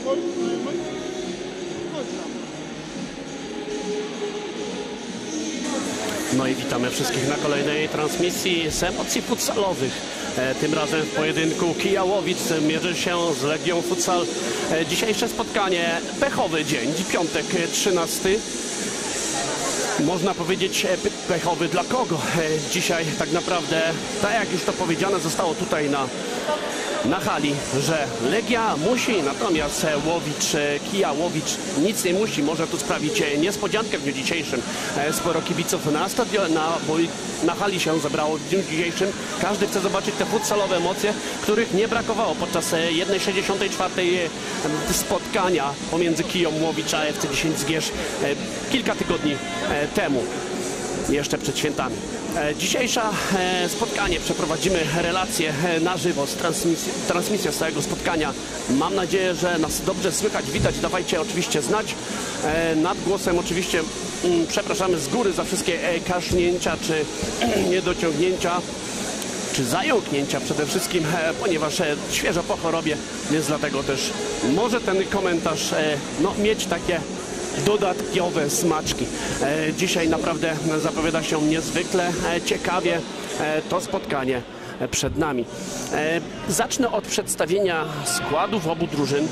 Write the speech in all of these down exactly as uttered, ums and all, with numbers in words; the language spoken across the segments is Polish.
No i witamy wszystkich na kolejnej transmisji z emocji futsalowych. E, tym razem w pojedynku Kija Łowic mierzy się z Legią Futsal. E, dzisiejsze spotkanie, pechowy dzień, piątek trzynasty. Można powiedzieć pechowy dla kogo? E, dzisiaj tak naprawdę, tak jak już to powiedziane zostało tutaj na, na hali, że Legia musi, natomiast Łowicz, Kija Łowicz nic nie musi. Może tu sprawić niespodziankę w dniu dzisiejszym. E, sporo kibiców na stadionie, na, na hali się zebrało w dniu dzisiejszym. Każdy chce zobaczyć te futsalowe emocje, których nie brakowało podczas jednej sześćdziesiątej czwartej spotkania pomiędzy Kiją Łowicz a F C dziesięć Zgierz e, kilka tygodni e, temu, jeszcze przed świętami. E, dzisiejsze e, spotkanie przeprowadzimy relacje e, na żywo z transmisji, transmisją z całego spotkania. Mam nadzieję, że nas dobrze słychać, widać. Dawajcie oczywiście znać. E, nad głosem oczywiście mm, przepraszamy z góry za wszystkie e, kasznięcia czy niedociągnięcia, czy zająknięcia przede wszystkim, e, ponieważ e, świeżo po chorobie, więc dlatego też może ten komentarz e, no, mieć takie dodatkowe smaczki. E, dzisiaj naprawdę zapowiada się niezwykle e, ciekawie e, to spotkanie przed nami. E, zacznę od przedstawienia składów obu drużyn.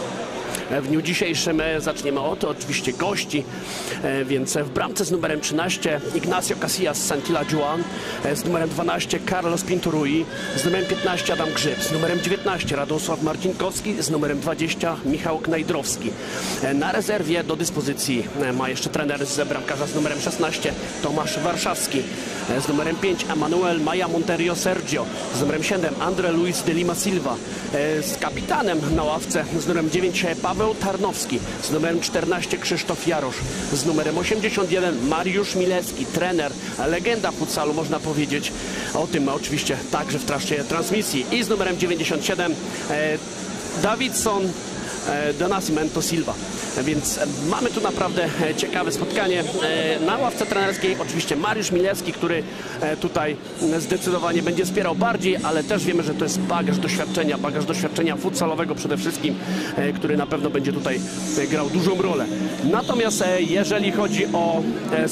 W dniu dzisiejszym zaczniemy od oczywiście gości, więc w bramce z numerem trzynaście Ignacio Casillas Santilla Juan, z numerem dwanaście Carlos Pinturui, z numerem piętnaście Adam Grzyb, z numerem dziewiętnaście Radosław Marcinkowski, z numerem dwadzieścia Michał Knajdrowski. Na rezerwie do dyspozycji ma jeszcze trener z bramkarza z numerem szesnaście Tomasz Warszawski, z numerem pięć Emanuel Maja Monterio Sergio, z numerem siedem Andre Luis de Lima Silva, z kapitanem na ławce z numerem dziewięć Paweł Tarnowski, z numerem czternaście Krzysztof Jarosz, z numerem osiemdziesiąt jeden Mariusz Milewski, trener, legenda futsalu, można powiedzieć. O tym oczywiście także w trakcie transmisji. I z numerem dziewięćdziesiąt siedem e, Davidson e, do Nascimento Silva. Więc mamy tu naprawdę ciekawe spotkanie. Na ławce trenerskiej oczywiście Mariusz Milewski, który tutaj zdecydowanie będzie wspierał bardziej, ale też wiemy, że to jest bagaż doświadczenia, bagaż doświadczenia futsalowego przede wszystkim, który na pewno będzie tutaj grał dużą rolę. Natomiast jeżeli chodzi o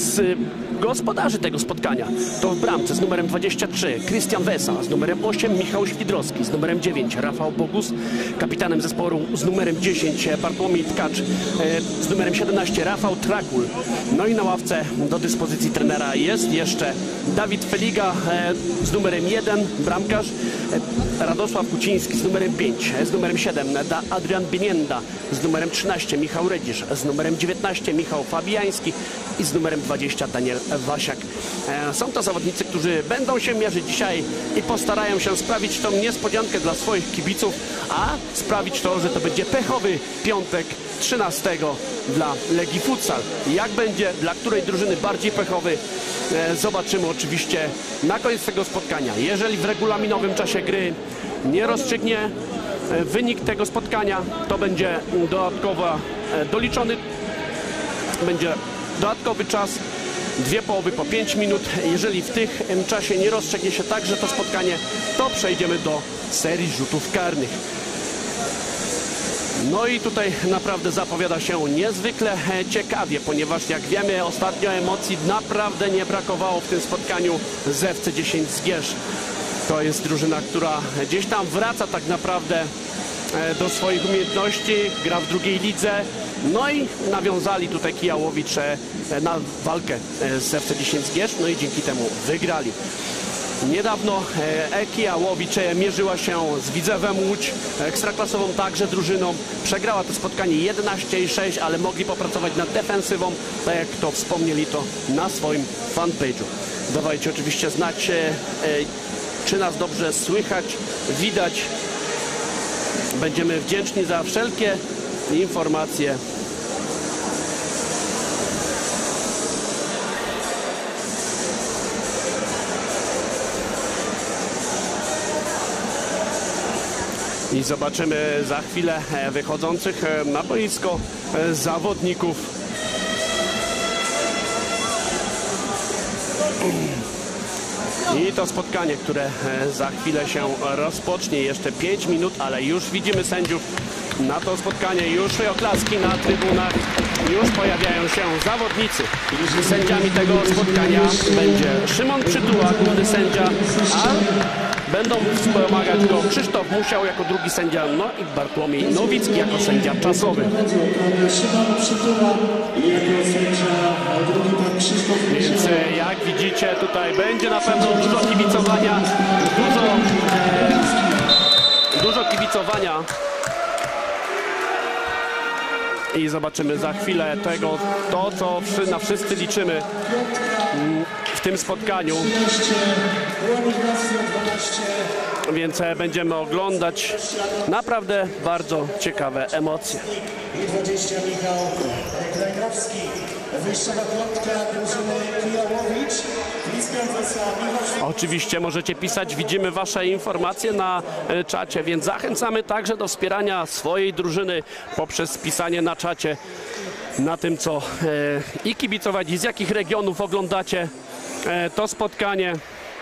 gospodarzy tego spotkania, to w bramce z numerem dwadzieścia trzy Krystian Wesa, z numerem osiem Michał Świdrowski, z numerem dziewięć Rafał Bogus, kapitanem zespołu z numerem dziesięć Bartłomiej Tkacz, z numerem siedemnaście Rafał Trakul. No i na ławce do dyspozycji trenera jest jeszcze Dawid Feliga z numerem jeden bramkarz, Radosław Kuciński z numerem pięć, z numerem siedem Adrian Binienda, z numerem trzynaście Michał Redzisz, z numerem dziewiętnaście Michał Fabiański i z numerem dwadzieścia Daniel Wasiak. Są to zawodnicy, którzy będą się mierzyć dzisiaj i postarają się sprawić tą niespodziankę dla swoich kibiców, a sprawić to, że to będzie pechowy piątek trzynastego dla Legii Futsal. Jak będzie dla której drużyny bardziej pechowy, zobaczymy oczywiście na koniec tego spotkania. Jeżeli w regulaminowym czasie gry nie rozstrzygnie wynik tego spotkania, to będzie dodatkowo doliczony, będzie dodatkowy czas, dwie połowy po pięć minut. Jeżeli w tych czasie nie rozstrzygnie się także to spotkanie, to przejdziemy do serii rzutów karnych. No i tutaj naprawdę zapowiada się niezwykle ciekawie, ponieważ jak wiemy, ostatnio emocji naprawdę nie brakowało w tym spotkaniu z F C dziesięć Zgierz. To jest drużyna, która gdzieś tam wraca tak naprawdę do swoich umiejętności, gra w drugiej lidze. No i nawiązali tutaj Kija Łowicz na walkę z F C dziesięć Zgierz, no i dzięki temu wygrali. Niedawno e, Kija Łowicz mierzyła się z Widzewem Łódź, ekstraklasową także drużyną. Przegrała to spotkanie jedenaście sześć, ale mogli popracować nad defensywą, tak jak to wspomnieli to na swoim fanpage'u. Dawajcie oczywiście znać, e, czy nas dobrze słychać, widać. Będziemy wdzięczni za wszelkie informacje. I zobaczymy za chwilę wychodzących na boisko zawodników. I to spotkanie, które za chwilę się rozpocznie. Jeszcze pięć minut, ale już widzimy sędziów, na to spotkanie. Już oklaski na trybunach, już pojawiają się zawodnicy. Sędziami tego spotkania będzie Szymon Przytuła, główny sędzia, a będą wspomagać go Krzysztof Musiał jako drugi sędzia, no i Bartłomiej Nowicki jako sędzia czasowy. Szymon Przytuła jako sędzia, drugi pan Krzysztof Musiał. Więc jak widzicie, tutaj będzie na pewno dużo kibicowania, dużo, e, dużo kibicowania. I zobaczymy za chwilę tego, to co na wszyscy liczymy w tym spotkaniu. Więc będziemy oglądać naprawdę bardzo ciekawe emocje. dwadzieścia Michał Klejnowski, wyjściowa piątka drużyny Kijałowicz. Oczywiście możecie pisać, widzimy wasze informacje na czacie, więc zachęcamy także do wspierania swojej drużyny poprzez pisanie na czacie na tym, co e, i kibicować, i z jakich regionów oglądacie e, to spotkanie.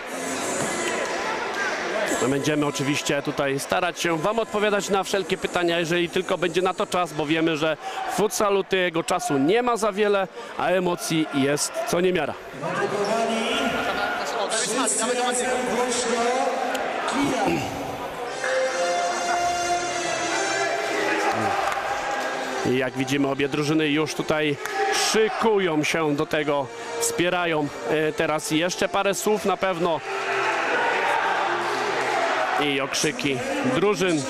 Będziemy oczywiście tutaj starać się wam odpowiadać na wszelkie pytania, jeżeli tylko będzie na to czas, bo wiemy, że w futsalu tego czasu nie ma za wiele, a emocji jest co niemiara. I jak widzimy, obie drużyny już tutaj szykują się do tego, wspierają. Teraz jeszcze parę słów na pewno i okrzyki drużyn.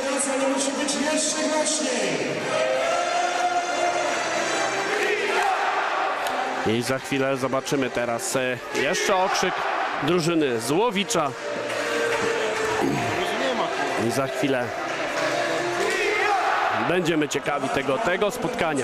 I za chwilę zobaczymy teraz jeszcze okrzyk drużyny Złowicza. I za chwilę będziemy ciekawi tego, tego spotkania.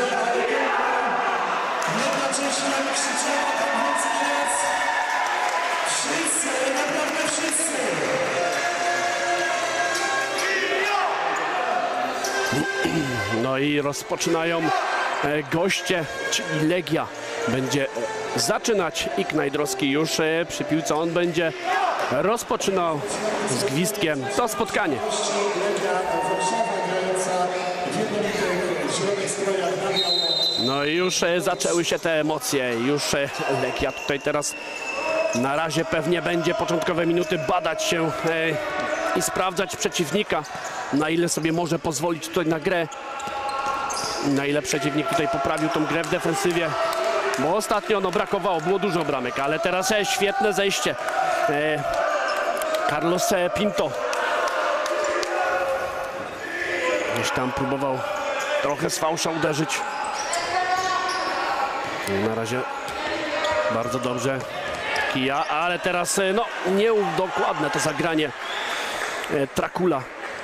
No i rozpoczynają goście, czyli Legia będzie zaczynać i Knajdrowski już przy piłce. On będzie rozpoczynał z gwizdkiem to spotkanie. No i już zaczęły się te emocje. Już Legia tutaj teraz na razie pewnie będzie początkowe minuty badać się i sprawdzać przeciwnika, na ile sobie może pozwolić tutaj na grę, na ile przeciwnik tutaj poprawił tą grę w defensywie, bo ostatnio no brakowało, było dużo bramek, ale teraz e, świetne zejście. E, Carlos Pinto gdzieś tam próbował trochę z fałsza uderzyć. Na razie bardzo dobrze Kija, ale teraz e, no niedokładne to zagranie e, Trakula.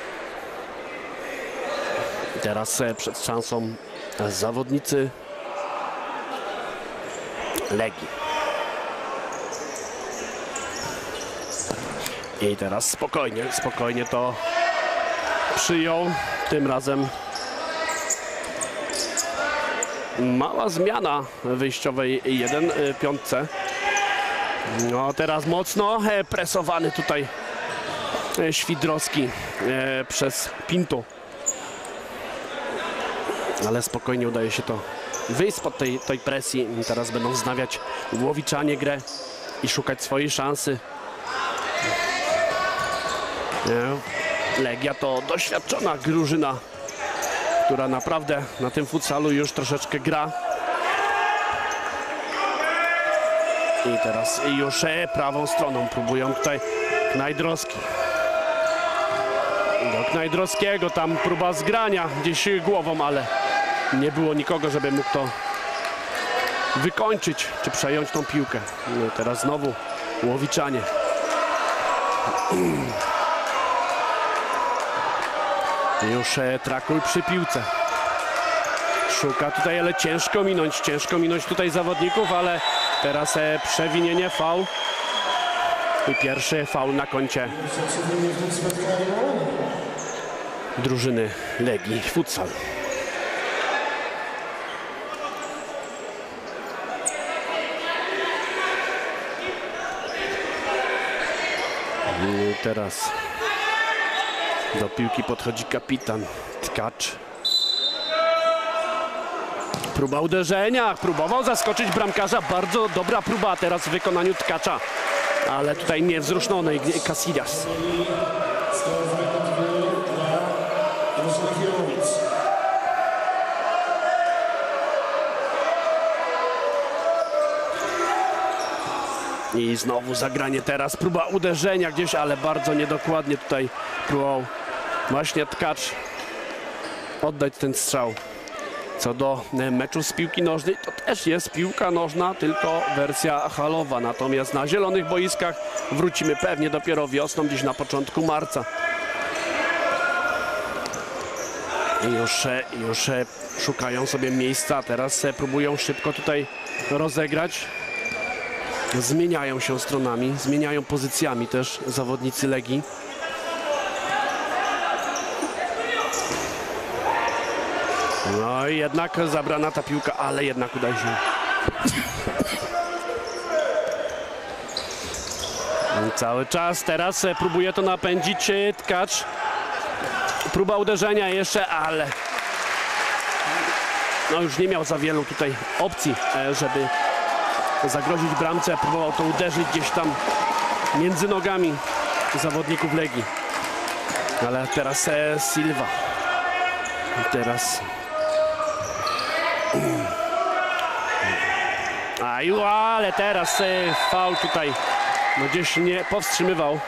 Teraz przed szansą zawodnicy Legii. I teraz spokojnie, spokojnie to przyjął. Tym razem mała zmiana wyjściowej jeden piątce. No teraz mocno presowany tutaj Świdrowski przez Pinto. Ale spokojnie udaje się to wyjść spod tej, tej presji. Teraz będą wznawiać Łowiczanie grę i szukać swojej szansy. Legia to doświadczona drużyna, która naprawdę na tym futsalu już troszeczkę gra. I teraz już prawą stroną próbują tutaj Knajdrowski. Do Knajdrowskiego, tam próba zgrania gdzieś głową, ale nie było nikogo, żeby mógł to wykończyć, czy przejąć tą piłkę. No teraz znowu Łowiczanie. Już Trakul przy piłce. Szuka tutaj, ale ciężko minąć, ciężko minąć tutaj zawodników, ale teraz przewinienie, faul. I pierwszy faul na koncie drużyny Legii Futsal. I teraz Do piłki podchodzi kapitan Tkacz. Próba uderzenia, próbował zaskoczyć bramkarza, bardzo dobra próba teraz w wykonaniu Tkacza, ale tutaj niewzruszony Casillas. I znowu zagranie teraz, próba uderzenia gdzieś, ale bardzo niedokładnie tutaj próbował właśnie Tkacz oddać ten strzał. Co do meczu z piłki nożnej, to też jest piłka nożna, tylko wersja halowa. Natomiast na zielonych boiskach wrócimy pewnie dopiero wiosną, gdzieś na początku marca. I już, już szukają sobie miejsca, teraz próbują szybko tutaj rozegrać. Zmieniają się stronami, zmieniają pozycjami też zawodnicy Legii. No i jednak zabrana ta piłka, ale jednak udaje się. Cały czas teraz próbuje to napędzić Tkacz. Próba uderzenia jeszcze, ale no już nie miał za wielu tutaj opcji, żeby zagrozić bramce. Próbował to uderzyć gdzieś tam między nogami zawodników Legii. Ale teraz Silva. Teraz Aju, ale teraz faul tutaj, no gdzieś nie powstrzymywał.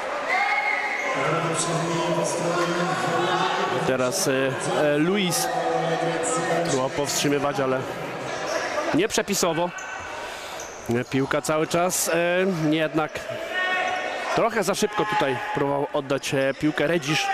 Teraz e, Luis próbował powstrzymywać, ale nie przepisowo. Piłka cały czas, e, jednak trochę za szybko tutaj próbował oddać e, piłkę Redzisz.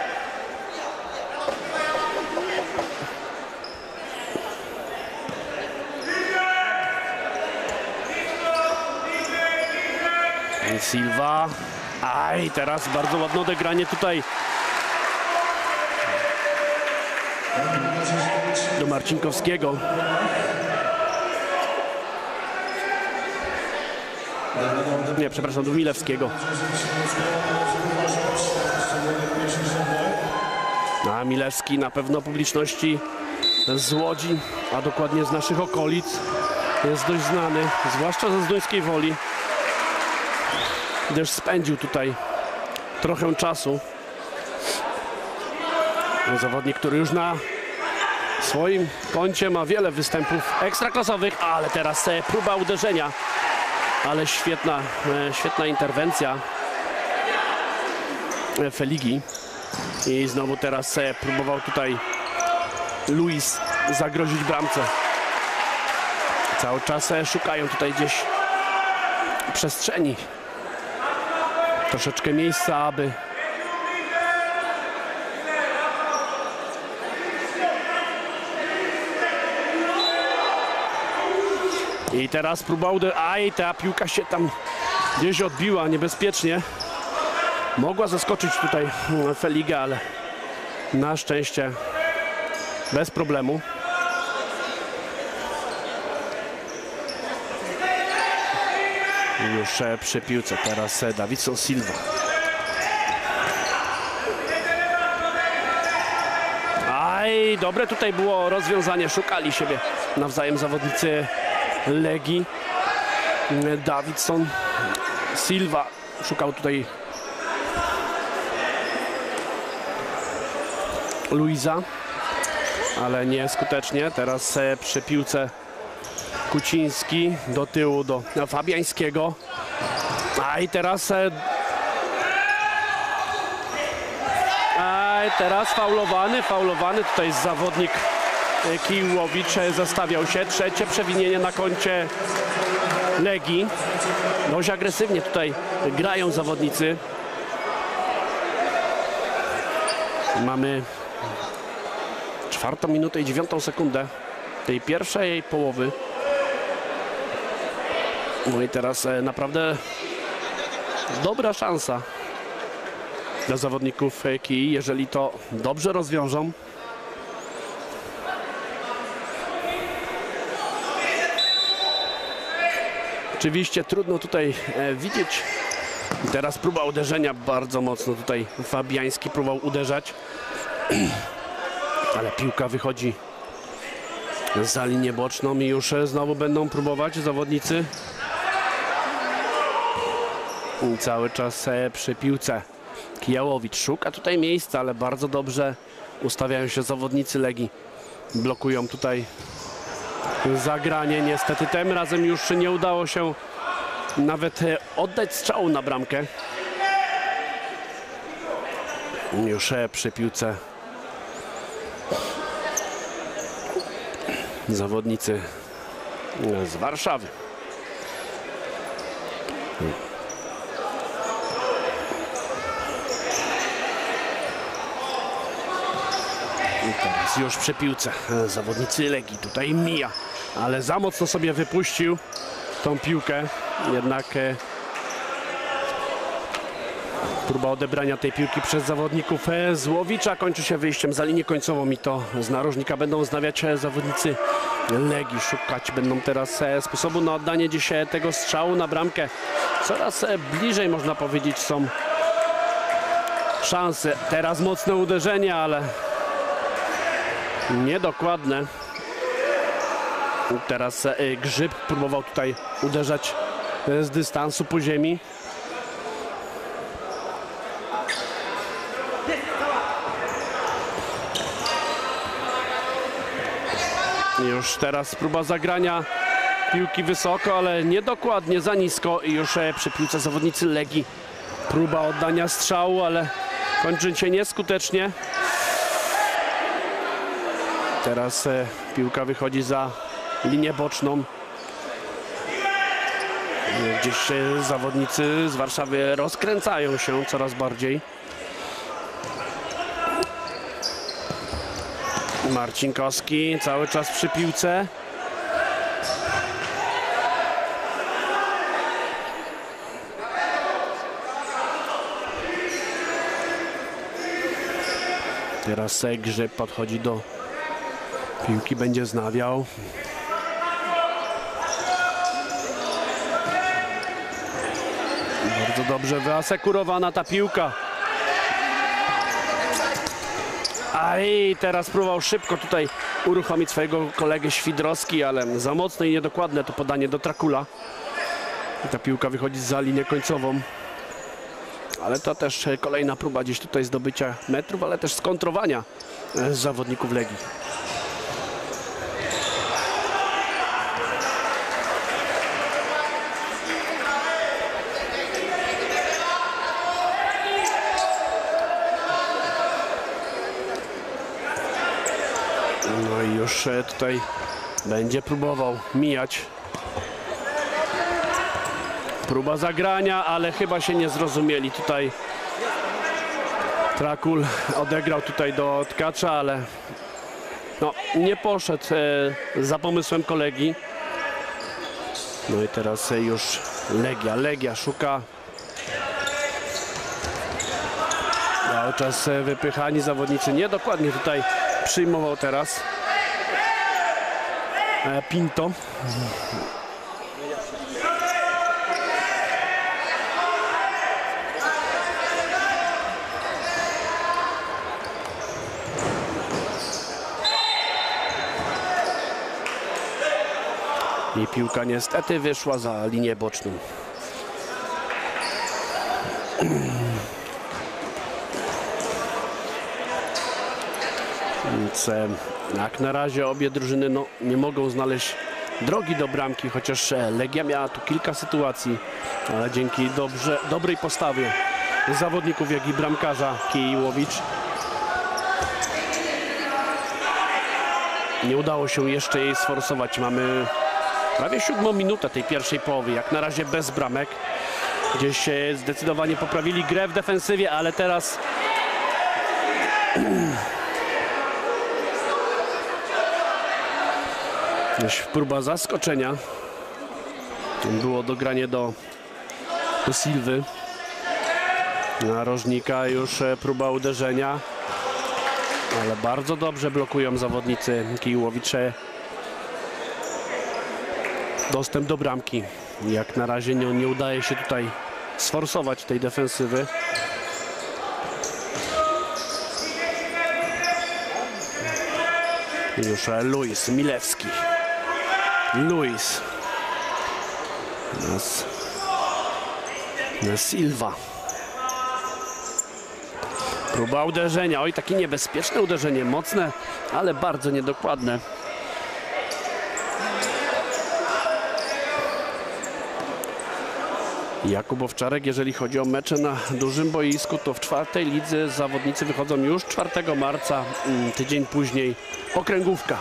Silva. Aj, teraz bardzo ładne odegranie tutaj do Marcinkowskiego. Nie, przepraszam, do Milewskiego. A Milewski na pewno publiczności z Łodzi, a dokładnie z naszych okolic, jest dość znany, zwłaszcza ze Zduńskiej Woli, gdyż spędził tutaj trochę czasu. Zawodnik, który już na swoim koncie ma wiele występów ekstraklasowych, ale teraz próba uderzenia, ale świetna, świetna interwencja Feligi. I znowu teraz próbował tutaj Luis zagrozić bramce. Cały czas szukają tutaj gdzieś przestrzeni, troszeczkę miejsca, aby i teraz próbował, aj, ta piłka się tam gdzieś odbiła niebezpiecznie. Mogła zaskoczyć tutaj Feligę, ale na szczęście bez problemu. Już przy piłce teraz Davidson Silva. Aj, dobre tutaj było rozwiązanie, szukali siebie nawzajem zawodnicy Legii. Davidson Silva szukał tutaj Luisa, ale nie skutecznie. Teraz przy piłce Kuciński do tyłu do Fabiańskiego. A i teraz a teraz faulowany, faulowany tutaj zawodnik Kijłowicz, zastawiał się. Trzecie przewinienie na koncie Legii. Dość agresywnie tutaj grają zawodnicy. Mamy czwartą minutę i dziewiątą sekundę tej pierwszej połowy. No i teraz naprawdę dobra szansa dla zawodników Kii, jeżeli to dobrze rozwiążą. Oczywiście trudno tutaj widzieć I teraz próba uderzenia bardzo mocno tutaj. Fabiański próbował uderzać, ale piłka wychodzi za linię boczną i już znowu będą próbować zawodnicy. I cały czas przy piłce Kijałowicz szuka tutaj miejsca, ale bardzo dobrze ustawiają się zawodnicy Legii. Blokują tutaj zagranie. Niestety tym razem już nie udało się nawet oddać strzału na bramkę. Już przy piłce zawodnicy z Warszawy. I teraz już przy piłce zawodnicy Legii. Tutaj mija, ale za mocno sobie wypuścił tą piłkę. Jednak próba odebrania tej piłki przez zawodników Złowicza kończy się wyjściem za linię końcową i to z narożnika będą znawiać zawodnicy Legii. Szukać będą teraz sposobu na oddanie dziś tego strzału na bramkę. Coraz bliżej, można powiedzieć, są szanse. Teraz mocne uderzenie, ale niedokładne. Teraz Grzyb próbował tutaj uderzać z dystansu po ziemi. Już teraz próba zagrania piłki wysoko, ale niedokładnie, za nisko i już przy piłce zawodnicy Legii. Próba oddania strzału, ale kończy się nieskutecznie. Teraz piłka wychodzi za linię boczną. Gdzieś zawodnicy z Warszawy rozkręcają się coraz bardziej. Marcinkowski cały czas przy piłce. Teraz Grzyb podchodzi do piłki, będzie znawiał. Bardzo dobrze wyasekurowana ta piłka. A i teraz próbował szybko tutaj uruchomić swojego kolegę Świdrowski, ale za mocne i niedokładne to podanie do Trakula. I ta piłka wychodzi za linię końcową. Ale to też kolejna próba gdzieś tutaj zdobycia metrów, ale też skontrowania z zawodników Legii. No i już tutaj będzie próbował mijać. Próba zagrania, ale chyba się nie zrozumieli tutaj. Trakul odegrał tutaj do Tkacza, ale no, nie poszedł e, za pomysłem kolegi. No i teraz już Legia. Legia szuka. Cały czas wypychani zawodnicy. Niedokładnie tutaj przyjmował teraz e, Pinto. I piłka niestety wyszła za linię boczną. Więc jak na razie obie drużyny no, nie mogą znaleźć drogi do bramki, chociaż Legia miała tu kilka sytuacji, ale dzięki dobrze, dobrej postawie zawodników, jak i bramkarza Kijałowicz nie udało się jeszcze jej sforsować. Mamy prawie siódmą minutę tej pierwszej połowy, jak na razie bez bramek. Gdzieś zdecydowanie poprawili grę w defensywie, ale teraz gdzieś próba zaskoczenia. Było dogranie do, do Silwy. Narożnika już próba uderzenia. Ale bardzo dobrze blokują zawodnicy Kijałowicza dostęp do bramki. Jak na razie nie, nie udaje się tutaj sforsować tej defensywy. Już Luis Milewski. Luis. Nas. Silva. Próba uderzenia. Oj, takie niebezpieczne uderzenie. Mocne, ale bardzo niedokładne. Jakub Owczarek, jeżeli chodzi o mecze na dużym boisku, to w czwartej lidze zawodnicy wychodzą już czwartego marca, tydzień później okręgówka.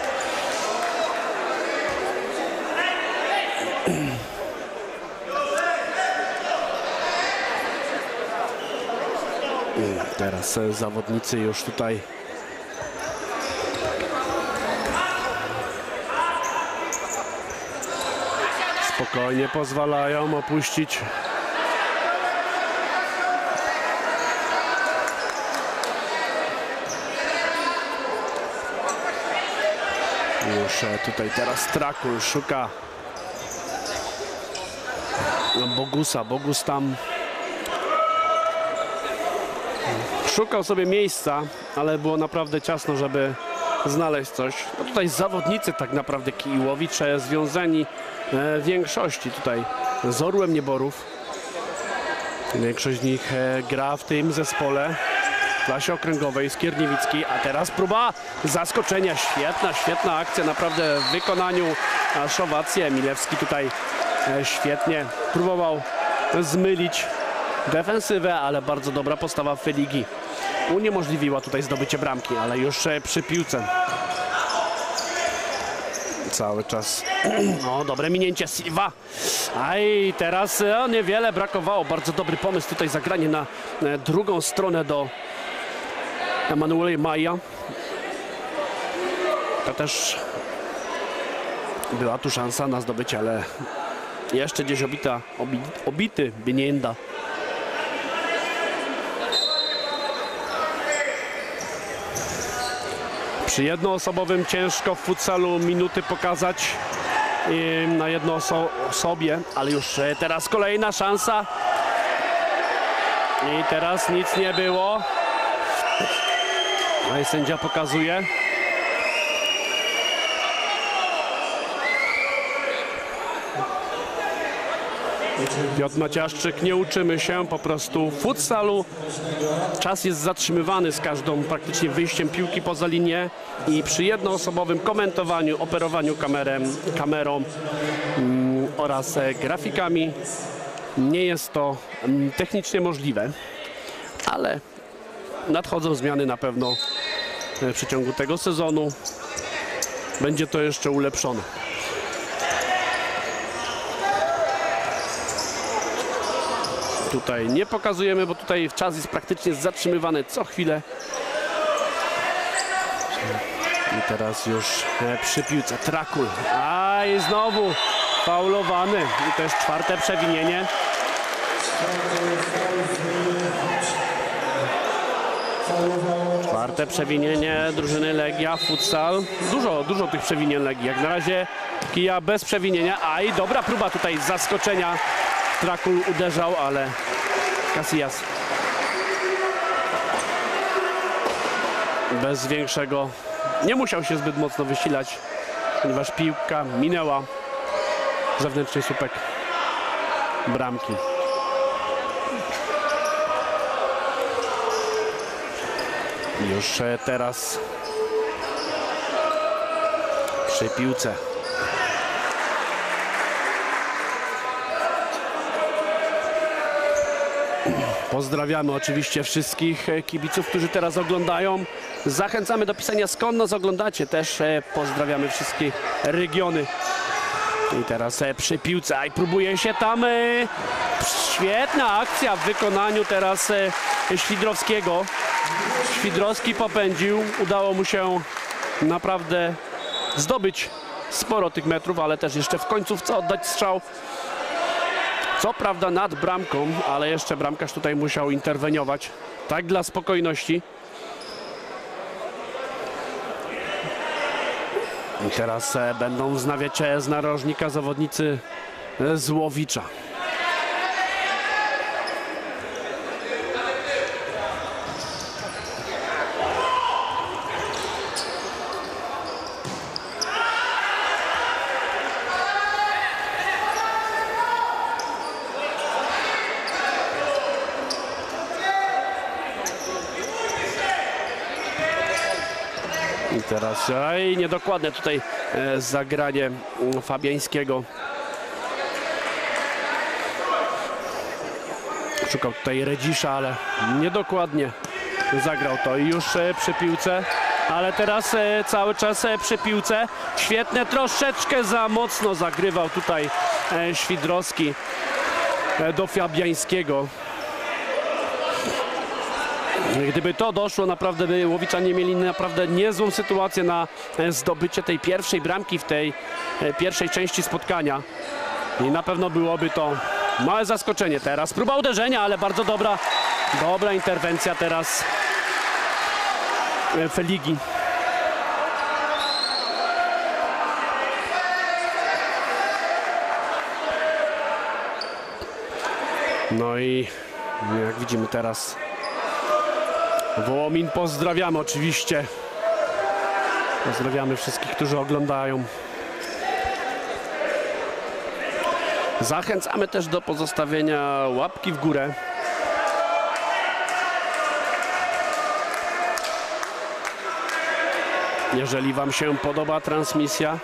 Teraz zawodnicy już tutaj spokojnie pozwalają opuścić już tutaj teraz Trakul szuka Bogusa. Bogus tam szukał sobie miejsca, ale było naprawdę ciasno, żeby znaleźć coś. No tutaj zawodnicy tak naprawdę Kijowowice związani w większości tutaj z Orłem Nieborów. Większość z nich gra w tym zespole w klasie okręgowej Skierniewicki, a teraz próba zaskoczenia. Świetna, świetna akcja naprawdę w wykonaniu Szowacje. Milewski tutaj świetnie próbował zmylić defensywę, ale bardzo dobra postawa Feligi uniemożliwiła tutaj zdobycie bramki, ale już przy piłce. Cały czas. No, dobre minięcie Silva. A i teraz o, niewiele brakowało. Bardzo dobry pomysł tutaj zagranie na drugą stronę do Emanuela Maja. To też była tu szansa na zdobycie, ale jeszcze gdzieś obita, obi, obity Bienienda. Przy jednoosobowym ciężko w futsalu minuty pokazać na jedną oso osobie, ale już teraz kolejna szansa. I teraz nic nie było. No i sędzia pokazuje. Piotr Maciaszczyk, nie uczymy się po prostu w futsalu. Czas jest zatrzymywany z każdą praktycznie wyjściem piłki poza linię i przy jednoosobowym komentowaniu, operowaniu kamerem, kamerą mm, oraz e, grafikami nie jest to mm, technicznie możliwe, ale nadchodzą zmiany na pewno w przeciągu tego sezonu. Będzie to jeszcze ulepszone. Tutaj nie pokazujemy, bo tutaj czas jest praktycznie zatrzymywany co chwilę. I teraz już przy piłce Trakul. A i znowu faulowany. I to jest czwarte przewinienie. Czwarte przewinienie drużyny Legia Futsal. Dużo, dużo tych przewinień Legii. Jak na razie Kija bez przewinienia. A i dobra próba tutaj zaskoczenia. Trakul uderzał, ale Casillas bez większego nie musiał się zbyt mocno wysilać, ponieważ piłka minęła zewnętrzny słupek bramki. Już teraz przy piłce pozdrawiamy oczywiście wszystkich kibiców, którzy teraz oglądają. Zachęcamy do pisania, skąd nas oglądacie. Też pozdrawiamy wszystkie regiony. I teraz przy piłce. A i próbuje się tam. Świetna akcja w wykonaniu teraz Świdrowskiego. Świdrowski popędził. Udało mu się naprawdę zdobyć sporo tych metrów, ale też jeszcze w końcówce oddać strzał. Co prawda nad bramką, ale jeszcze bramkarz tutaj musiał interweniować. Tak dla spokojności. I teraz będą wznawiać z narożnika zawodnicy z Łowicza. I teraz aj, niedokładne tutaj e, zagranie Fabiańskiego. Szukał tutaj Redzisza, ale niedokładnie zagrał to i już e, przy piłce. Ale teraz e, cały czas e, przy piłce. Świetne, troszeczkę za mocno zagrywał tutaj e, Świdrowski e, do Fabiańskiego. Gdyby to doszło, naprawdę by Łowiczanie mieli naprawdę niezłą sytuację na e, zdobycie tej pierwszej bramki w tej e, pierwszej części spotkania. I na pewno byłoby to małe zaskoczenie. Teraz próba uderzenia, ale bardzo dobra, dobra interwencja teraz Feligi. No i jak widzimy teraz Wołomin, pozdrawiamy oczywiście. Pozdrawiamy wszystkich, którzy oglądają. Zachęcamy też do pozostawienia łapki w górę. Jeżeli wam się podoba transmisja.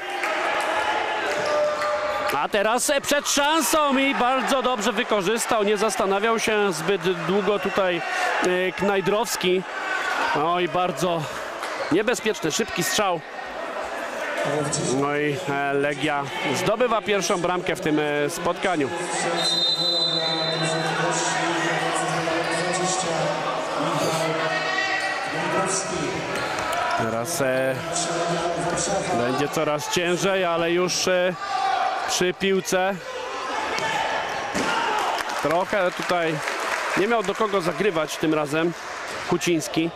A teraz przed szansą i bardzo dobrze wykorzystał. Nie zastanawiał się zbyt długo tutaj Knajdrowski. Oj, bardzo niebezpieczny, szybki strzał. No i Legia zdobywa pierwszą bramkę w tym spotkaniu. Teraz e, będzie coraz ciężej, ale już e, przy piłce. Trochę tutaj nie miał do kogo zagrywać tym razem Kuciński.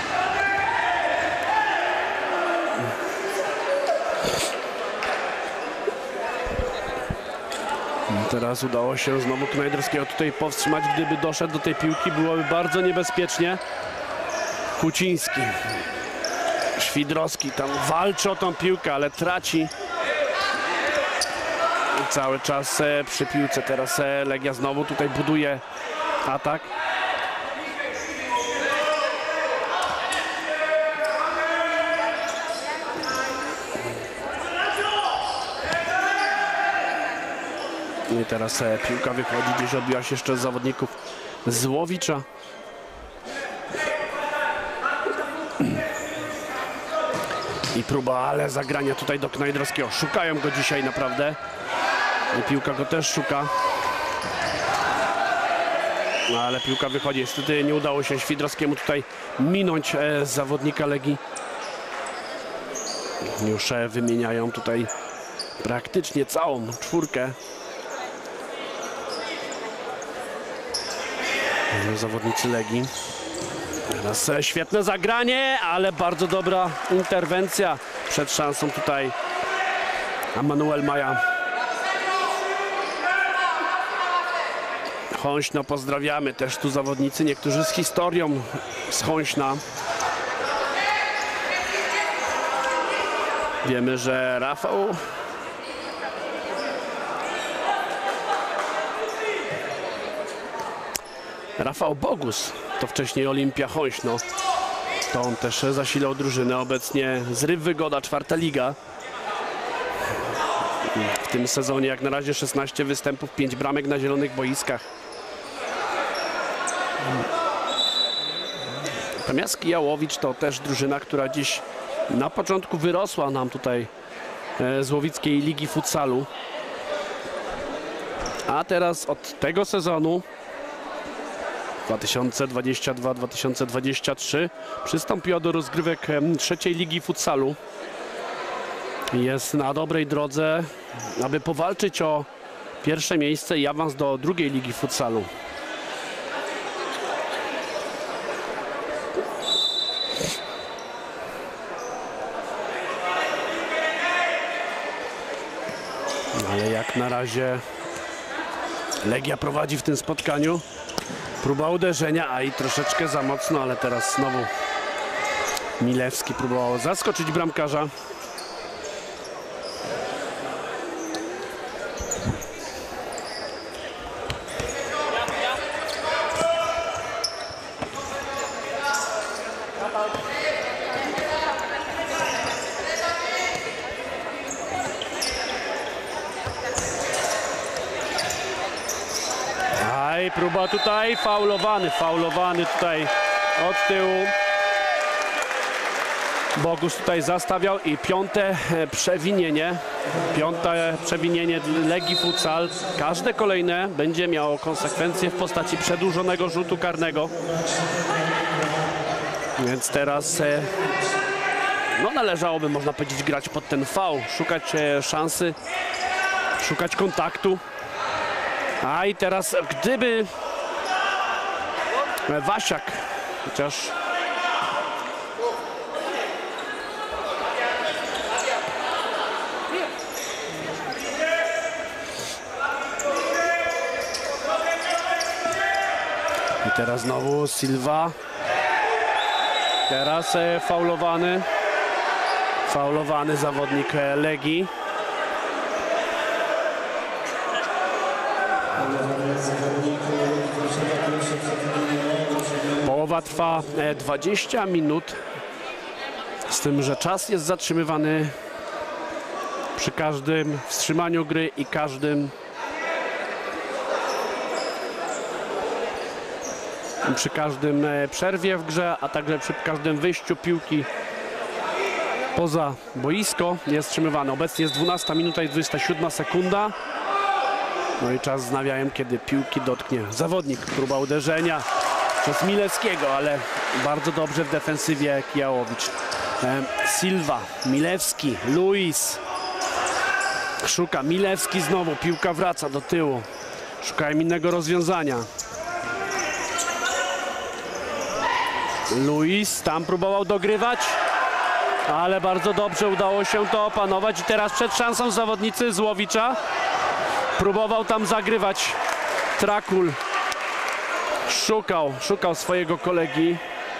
Teraz udało się znowu Knajdrowskiego tutaj powstrzymać. Gdyby doszedł do tej piłki, byłoby bardzo niebezpiecznie. Kuciński. Świdrowski tam walczy o tą piłkę, ale traci. I cały czas e, przy piłce. Teraz e, Legia znowu tutaj buduje atak. I teraz e, piłka wychodzi, gdzieś odbiła się jeszcze z zawodników z Łowicza. I próba, ale zagrania tutaj do Knajdrowskiego. Szukają go dzisiaj naprawdę. I piłka go też szuka. No, ale piłka wychodzi. Niestety nie udało się Świdrowskiemu tutaj minąć e, zawodnika Legii. Już e, wymieniają tutaj praktycznie całą czwórkę. Zawodnicy Legii. Teraz świetne zagranie, ale bardzo dobra interwencja przed szansą tutaj Manuel Maja. Chońśno pozdrawiamy, też tu zawodnicy, niektórzy z historią z Chońśna. Wiemy, że Rafał Rafał Bogus to wcześniej Olimpia Chońśno. To on też zasilał drużynę. Obecnie Zryw Wygoda, czwarta liga. W tym sezonie jak na razie szesnaście występów, pięć bramek na zielonych boiskach. Natomiast Kijałowicz to też drużyna, która dziś na początku wyrosła nam tutaj z Łowickiej Ligi Futsalu. A teraz od tego sezonu dwa tysiące dwudziesty drugi dwa tysiące dwudziesty trzeci przystąpiła do rozgrywek trzeciej ligi futsalu. Jest na dobrej drodze, aby powalczyć o pierwsze miejsce i awans do drugiej ligi futsalu. Ale jak na razie Legia prowadzi w tym spotkaniu. Próba uderzenia, a i troszeczkę za mocno, ale teraz znowu Milewski próbował zaskoczyć bramkarza. Oj, próba tutaj, faulowany, faulowany tutaj od tyłu. Bogusz tutaj zastawiał i piąte przewinienie, piąte przewinienie Legii Futsal. Każde kolejne będzie miało konsekwencje w postaci przedłużonego rzutu karnego. Więc teraz no należałoby, można powiedzieć, grać pod ten faul, szukać szansy, szukać kontaktu. A i teraz gdyby Wasiak, chociaż i teraz znowu Silva. Teraz faulowany. Faulowany zawodnik Legii. Połowa trwa dwadzieścia minut. Z tym, że czas jest zatrzymywany przy każdym wstrzymaniu gry i każdym przy każdym przerwie w grze, a także przy każdym wyjściu piłki poza boisko jest wstrzymywany. Obecnie jest dwunasta minuta i dwudziesta siódma sekunda. No i czas z nawiajem, kiedy piłki dotknie zawodnik. Próba uderzenia przez Milewskiego, ale bardzo dobrze w defensywie Kijałowicz. E, Silva, Milewski, Luis. Szuka Milewski znowu, piłka wraca do tyłu. Szukają innego rozwiązania. Luis tam próbował dogrywać, ale bardzo dobrze udało się to opanować. I teraz przed szansą zawodnicy Złowicza. Próbował tam zagrywać Trakul. Szukał, szukał swojego kolegi.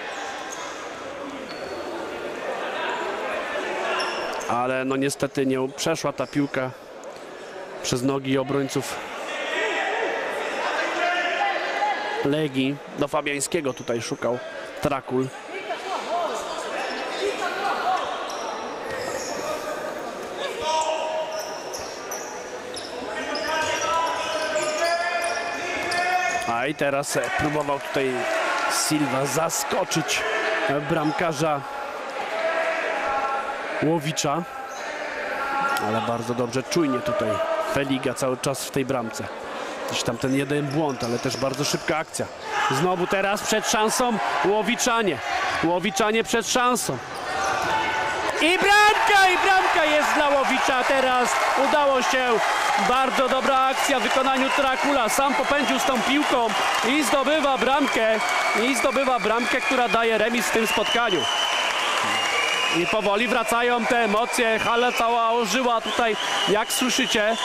Ale no niestety nie przeszła ta piłka przez nogi obrońców Legii. Do Fabiańskiego tutaj szukał Trakul. A i teraz próbował tutaj Silva zaskoczyć bramkarza Łowicza. Ale bardzo dobrze, czujnie tutaj Feliga cały czas w tej bramce. Gdzieś tam ten jeden błąd, ale też bardzo szybka akcja. Znowu teraz przed szansą Łowiczanie. Łowiczanie przed szansą. I bramka, i bramka jest dla Łowicza. Teraz udało się. Bardzo dobra akcja w wykonaniu Trakula. Sam popędził z tą piłką i zdobywa bramkę. I zdobywa bramkę, która daje remis w tym spotkaniu. I powoli wracają te emocje. Hala cała ożyła tutaj, jak słyszycie.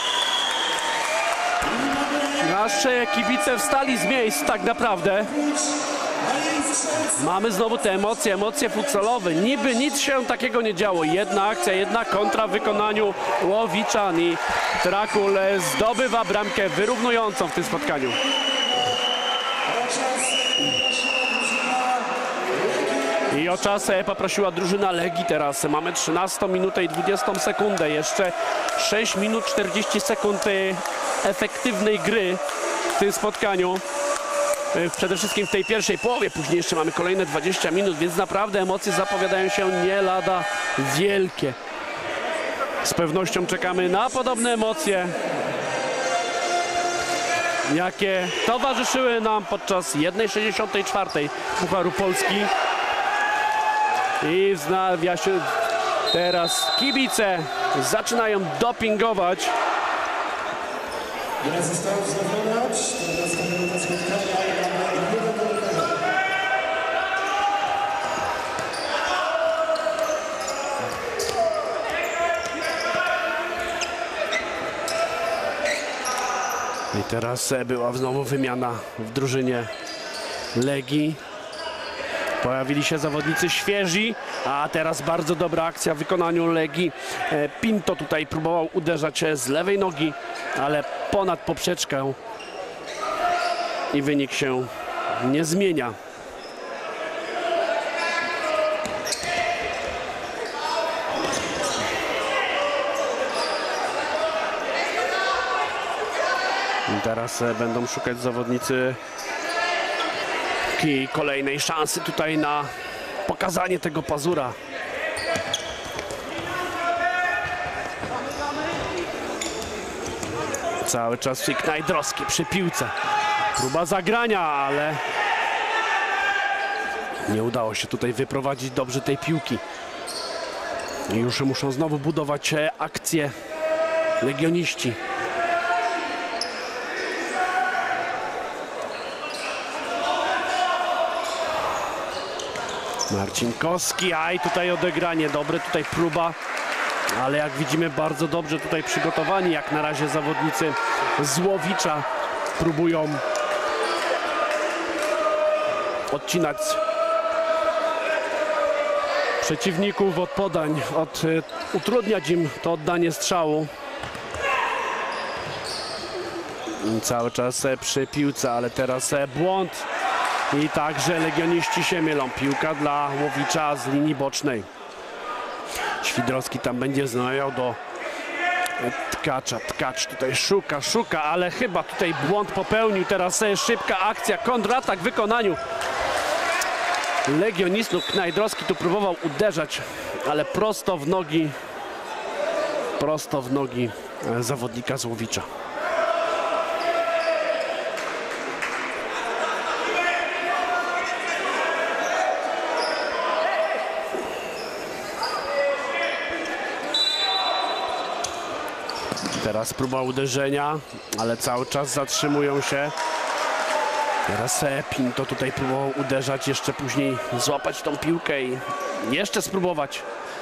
Nasze kibice wstali z miejsc tak naprawdę. Mamy znowu te emocje, emocje futsalowe. Niby nic się takiego nie działo. Jedna akcja, jedna kontra w wykonaniu Łowiczan i Trakul zdobywa bramkę wyrównującą w tym spotkaniu. I o czas poprosiła drużyna Legii teraz. Mamy trzynastą minutę i dwudziestą sekundę. Jeszcze sześć minut czterdzieści sekund efektywnej gry w tym spotkaniu. Przede wszystkim w tej pierwszej połowie. Później jeszcze mamy kolejne dwadzieścia minut, więc naprawdę emocje zapowiadają się nie lada wielkie. Z pewnością czekamy na podobne emocje, jakie towarzyszyły nam podczas jednej sześćdziesiątej czwartej Pucharu Polski. I w nawiasie teraz kibice zaczynają dopingować. Gra została wznowiona, czternasta minuta spotkania, jeden do zera. I teraz była znowu wymiana w drużynie Legii. Pojawili się zawodnicy świeżi, a teraz bardzo dobra akcja w wykonaniu Legii. Pinto tutaj próbował uderzać z lewej nogi, ale ponad poprzeczkę i wynik się nie zmienia. I teraz będą szukać zawodnicy i kolejnej szansy tutaj na pokazanie tego pazura. Cały czas Knajdrowski przy piłce. Próba zagrania, ale nie udało się tutaj wyprowadzić dobrze tej piłki. I już muszą znowu budować akcję legioniści. Marcinkowski, a i tutaj odegranie dobre, tutaj próba, ale jak widzimy bardzo dobrze tutaj przygotowani jak na razie zawodnicy z Łowicza próbują odcinać przeciwników od podań, od, utrudniać im to oddanie strzału. I cały czas przy piłce, ale teraz błąd. I także legioniści się mylą. Piłka dla Łowicza z linii bocznej. Świdrowski tam będzie znajał do Tkacza. Tkacz tutaj szuka, szuka, ale chyba tutaj błąd popełnił. Teraz szybka akcja, kontratak w wykonaniu legionistów. Knajdrowski tu próbował uderzać, ale prosto w nogi, prosto w nogi zawodnika z Łowicza. Teraz próba uderzenia, ale cały czas zatrzymują się. Teraz Pinto tutaj próbował uderzać, jeszcze później złapać tą piłkę i jeszcze spróbować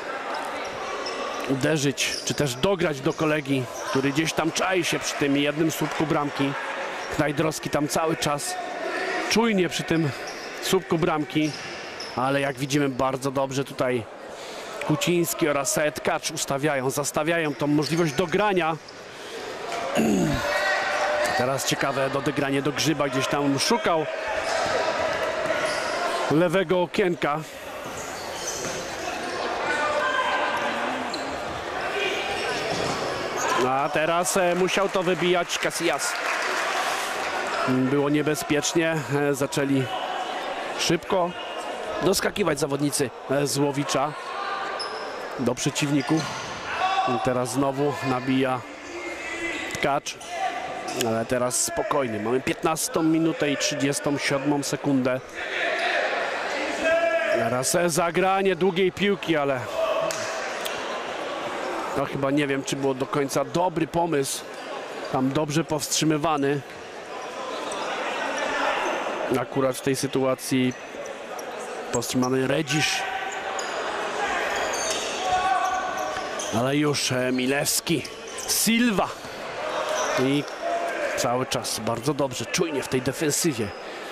uderzyć, czy też dograć do kolegi, który gdzieś tam czai się przy tym jednym słupku bramki. Knajdrowski tam cały czas czujnie przy tym słupku bramki, ale jak widzimy bardzo dobrze tutaj Kuciński oraz Tkacz ustawiają, zastawiają tą możliwość dogrania. Teraz ciekawe odegranie do Grzyba, gdzieś tam szukał lewego okienka. A teraz musiał to wybijać Casillas. Było niebezpiecznie, zaczęli szybko doskakiwać zawodnicy z Łowicza do przeciwników. I teraz znowu nabija Tkacz, ale teraz spokojnie. Mamy piętnastą minutę i trzydziestą siódmą sekundę. Teraz zagranie długiej piłki, ale no chyba nie wiem, czy było do końca dobry pomysł. Tam dobrze powstrzymywany. Akurat w tej sytuacji powstrzymany Redzisz. Ale już Milewski, Silva i cały czas bardzo dobrze, czujnie w tej defensywie.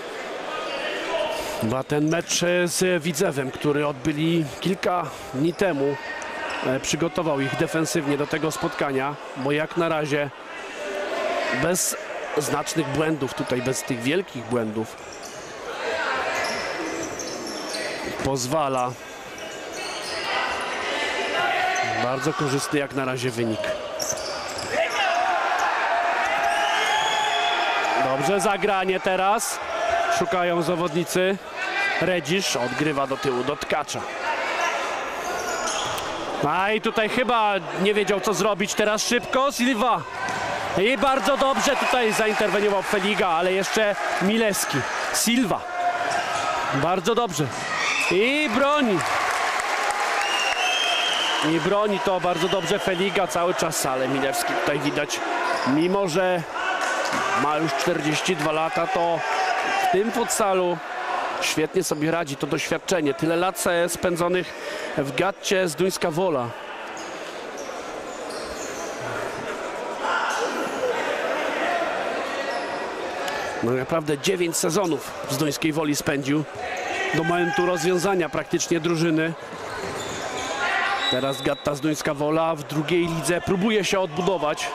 Chyba ten mecz z Widzewem, który odbyli kilka dni temu, przygotował ich defensywnie do tego spotkania, bo jak na razie bez znacznych błędów, tutaj bez tych wielkich błędów, pozwala. Bardzo korzystny jak na razie wynik. Dobrze, zagranie teraz. Szukają zawodnicy. Redzisz odgrywa do tyłu, do Tkacza. A i tutaj chyba nie wiedział, co zrobić. Teraz szybko Silva. I bardzo dobrze tutaj zainterweniował Feliga, ale jeszcze Milewski. Silva. Bardzo dobrze. I broni. I broni to bardzo dobrze Feliga cały czas, ale Milewski tutaj widać, mimo że ma już czterdzieści dwa lata, to w tym futsalu świetnie sobie radzi. To doświadczenie, tyle lat spędzonych w Gatcie Zduńska Wola. No naprawdę dziewięć sezonów w Zduńskiej Woli spędził do momentu rozwiązania praktycznie drużyny. Teraz Gatta Zduńska Wola w drugiej lidze próbuje się odbudować.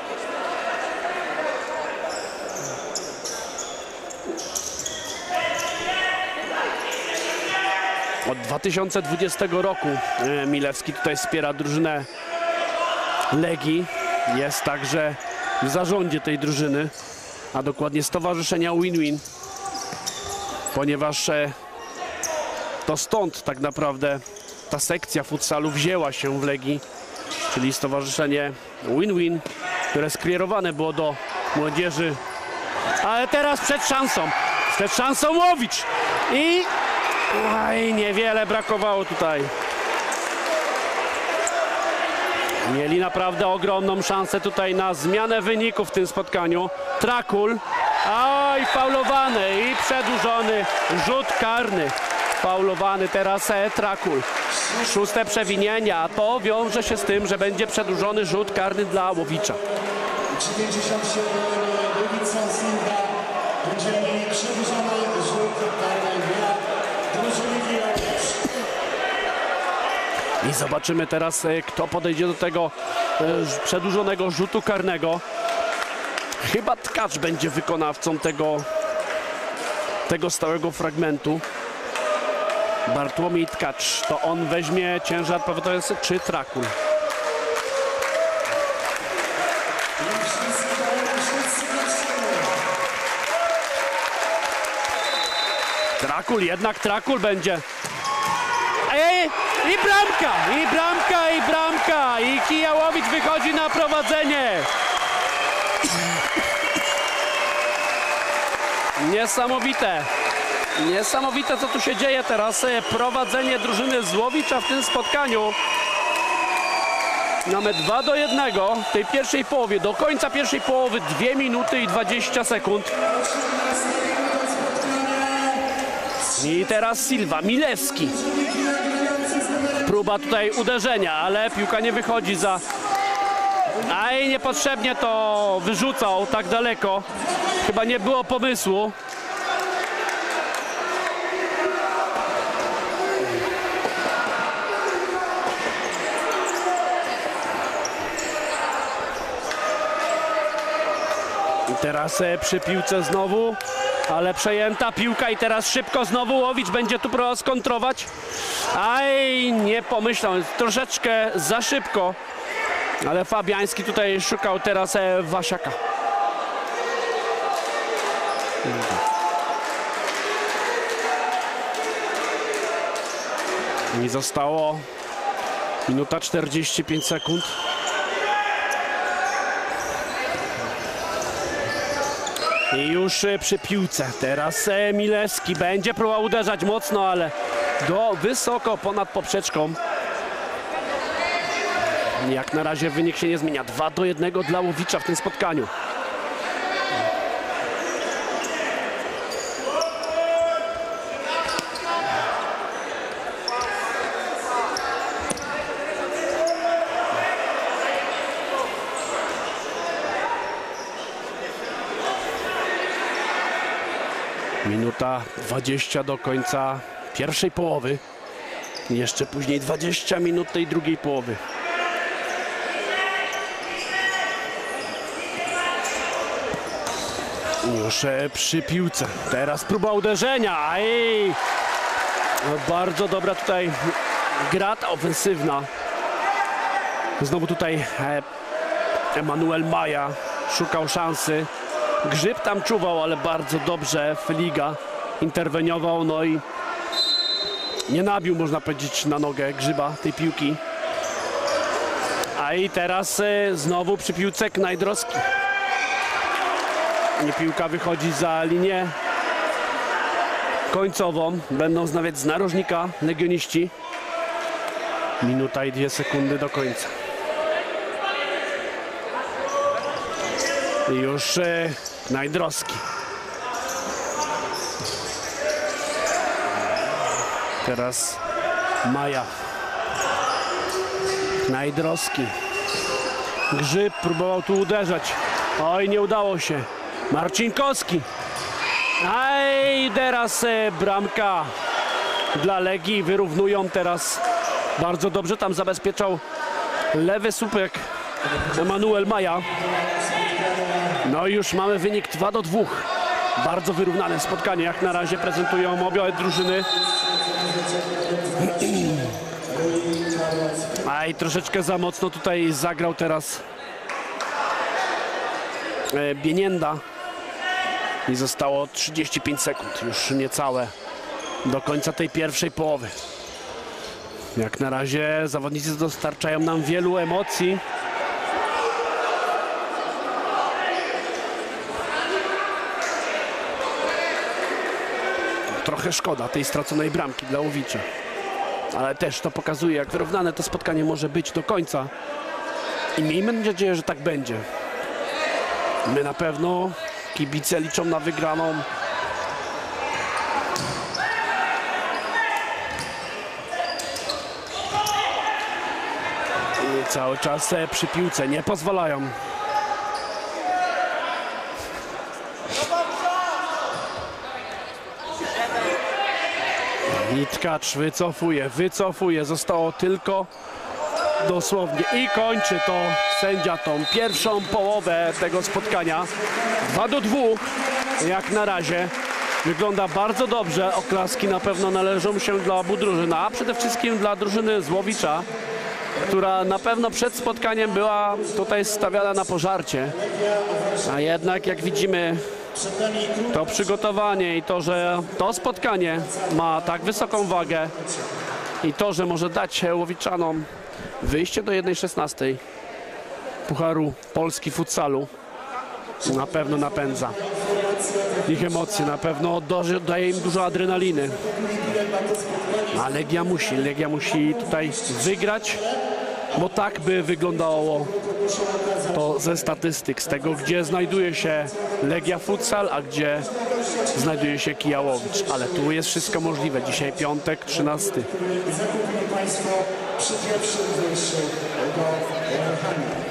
Od dwa tysiące dwudziestego roku Milewski tutaj wspiera drużynę Legii. Jest także w zarządzie tej drużyny, a dokładnie Stowarzyszenia Win-Win, ponieważ e, to stąd tak naprawdę ta sekcja futsalu wzięła się w Legii, czyli Stowarzyszenie Win-Win, które skierowane było do młodzieży. Ale teraz przed szansą, przed szansą Łowicz i aj, niewiele brakowało tutaj. Mieli naprawdę ogromną szansę tutaj na zmianę wyniku w tym spotkaniu. Trakul, oj, faulowany i przedłużony rzut karny. Faulowany teraz e, Trakul. Szóste przewinienie, a to wiąże się z tym, że będzie przedłużony rzut karny dla Łowicza. dziewięćdziesiąt siedem Lewica Silva. Będziemy mieli przedłużony rzut karny dla drużyny Gielewicz. I zobaczymy teraz, e, kto podejdzie do tego e, przedłużonego rzutu karnego. Chyba Tkacz będzie wykonawcą tego, tego stałego fragmentu. Bartłomiej Tkacz, to on weźmie ciężar powiatowy, czy Trakul? Trakul, jednak Trakul będzie. Ej, i bramka, i bramka, i bramka, i Kijałowicz wychodzi na prowadzenie. Niesamowite. Niesamowite, co tu się dzieje teraz. Prowadzenie drużyny z Łowicza w tym spotkaniu. Mamy dwa do jednego w tej pierwszej połowie. Do końca pierwszej połowy dwie minuty i dwadzieścia sekund. I teraz Silva, Milewski. Próba tutaj uderzenia, ale piłka nie wychodzi za... Aj, niepotrzebnie to wyrzucał tak daleko. Chyba nie było pomysłu. I teraz e, przy piłce znowu, ale przejęta piłka i teraz szybko znowu Łowicz będzie tu próbował skontrować. Aj, nie pomyślał, troszeczkę za szybko, ale Fabiański tutaj szukał teraz e, Wasiaka. I zostało minuta czterdzieści pięć sekund. I już przy piłce. Teraz Milewski będzie próbował uderzać mocno, ale do wysoko ponad poprzeczką. Jak na razie wynik się nie zmienia. dwa do jednego dla Łowicza w tym spotkaniu. Minuta dwadzieścia do końca pierwszej połowy. Jeszcze później dwadzieścia minut tej drugiej połowy. Już przy piłce. Teraz próba uderzenia. Ej! Bardzo dobra tutaj gra ofensywna. Znowu tutaj Emanuel Maja szukał szansy. Grzyb tam czuwał, ale bardzo dobrze Feliga interweniował, no i nie nabił, można powiedzieć, na nogę Grzyba tej piłki. A i teraz y, znowu przy piłce Knajdrowski. I piłka wychodzi za linię końcową. Będą znawiać z narożnika legioniści. Minuta i dwie sekundy do końca. I już y, Knajdrowski. Teraz Maja. Knajdrowski. Grzyb próbował tu uderzać. Oj, nie udało się. Marcinkowski. Aj, teraz y, bramka dla Legii. Wyrównują teraz. Bardzo dobrze tam zabezpieczał lewy słupek Emanuel Maja. No i już mamy wynik dwa do dwóch. Bardzo wyrównane spotkanie, jak na razie prezentują obie drużyny. A i troszeczkę za mocno tutaj zagrał teraz e, Bienienda i zostało trzydzieści pięć sekund, już niecałe do końca tej pierwszej połowy. Jak na razie zawodnicy dostarczają nam wielu emocji. Trochę szkoda tej straconej bramki dla Łowicza, ale też to pokazuje, jak wyrównane to spotkanie może być do końca i miejmy nadzieję, że tak będzie. My na pewno, kibice liczą na wygraną. I cały czas przy piłce nie pozwalają. I Tkacz wycofuje, wycofuje. Zostało tylko dosłownie i kończy to sędzia tą pierwszą połowę tego spotkania. dwa do dwóch jak na razie. Wygląda bardzo dobrze. Oklaski na pewno należą się dla obu drużyn, a przede wszystkim dla drużyny z Łowicza, która na pewno przed spotkaniem była tutaj stawiana na pożarcie. A jednak, jak widzimy, to przygotowanie i to, że to spotkanie ma tak wysoką wagę i to, że może dać Łowiczanom wyjście do jednej szesnastej Pucharu Polski Futsalu, na pewno napędza ich emocje, na pewno daje im dużo adrenaliny. A Legia musi, Legia musi tutaj wygrać, bo tak by wyglądało to ze statystyk, z tego, gdzie znajduje się Legia Futsal, a gdzie znajduje się Kijów Łowicz. Ale tu jest wszystko możliwe. Dzisiaj piątek, trzynasty. Zakupili Państwo przy pierwszym wejściu do hali.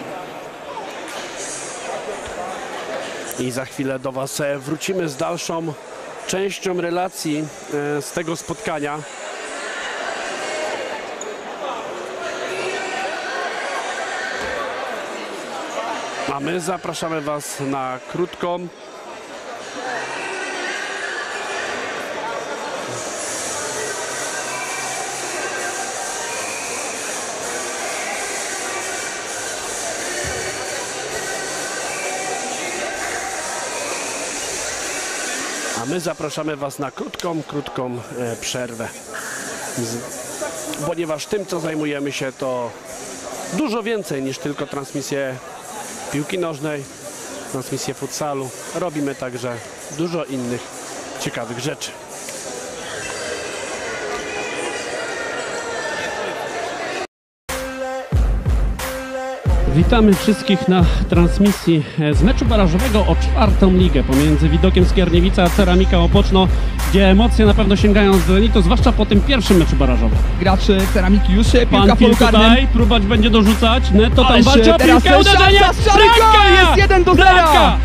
I za chwilę do Was wrócimy z dalszą częścią relacji z tego spotkania. A my zapraszamy Was na krótką A my zapraszamy Was na krótką, krótką e, przerwę. Z, ponieważ tym, co zajmujemy się, to dużo więcej niż tylko transmisję piłki nożnej, transmisję futsalu. Robimy także dużo innych ciekawych rzeczy. Witamy wszystkich na transmisji z meczu barażowego o czwartą ligę pomiędzy Widokiem Skierniewica a Ceramika Opoczno, gdzie emocje na pewno sięgają z zenitu, zwłaszcza po tym pierwszym meczu barażowym. Graczy Ceramiki już piłka Pan w polu karnym. tutaj, próbować będzie dorzucać, Netto tam Ależ walczy o teraz piłkę, uderzenie, szansa Szczaryka, bramka! jest jeden do zera! Bramka!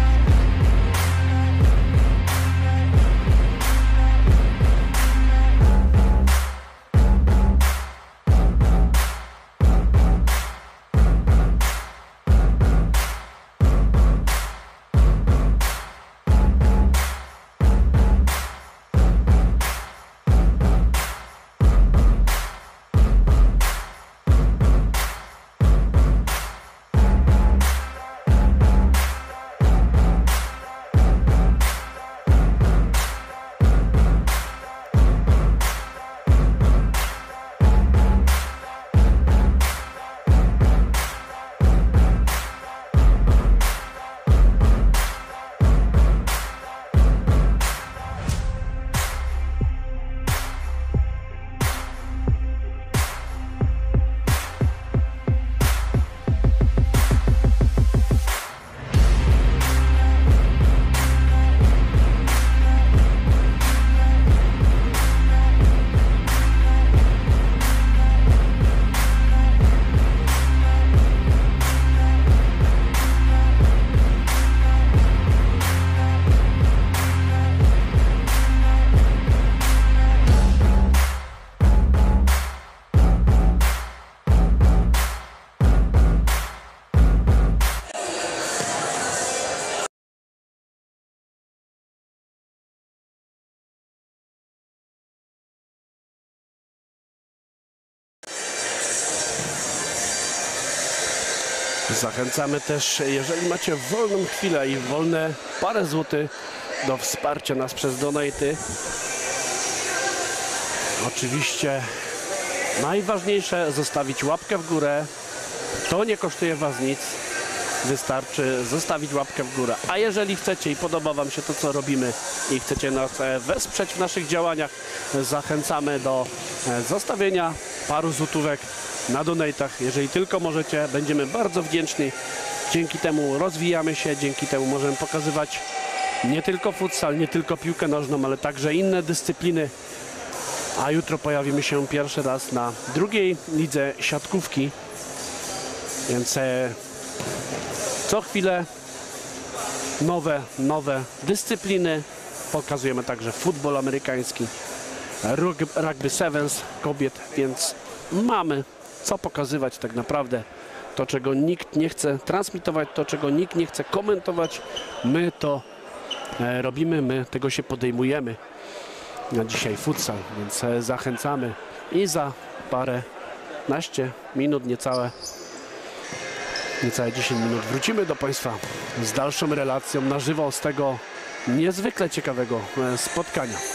Zachęcamy też, jeżeli macie wolną chwilę i wolne parę złotych do wsparcia nas przez donaty. Oczywiście najważniejsze zostawić łapkę w górę. To nie kosztuje was nic. Wystarczy zostawić łapkę w górę. A jeżeli chcecie i podoba wam się to, co robimy i chcecie nas wesprzeć w naszych działaniach, zachęcamy do zostawienia paru złotówek na donatach. Jeżeli tylko możecie, będziemy bardzo wdzięczni. Dzięki temu rozwijamy się, dzięki temu możemy pokazywać nie tylko futsal, nie tylko piłkę nożną, ale także inne dyscypliny. A jutro pojawimy się pierwszy raz na drugiej lidze siatkówki. Więc e, co chwilę nowe, nowe dyscypliny. Pokazujemy także futbol amerykański, rugby, rugby sevens kobiet, więc mamy co pokazywać tak naprawdę. To, czego nikt nie chce transmitować, to, czego nikt nie chce komentować, my to e, robimy, my tego się podejmujemy. Na dzisiaj futsal, więc e, zachęcamy i za parę naście minut, niecałe niecałe dziesięć minut wrócimy do Państwa z dalszą relacją na żywo z tego niezwykle ciekawego e, spotkania.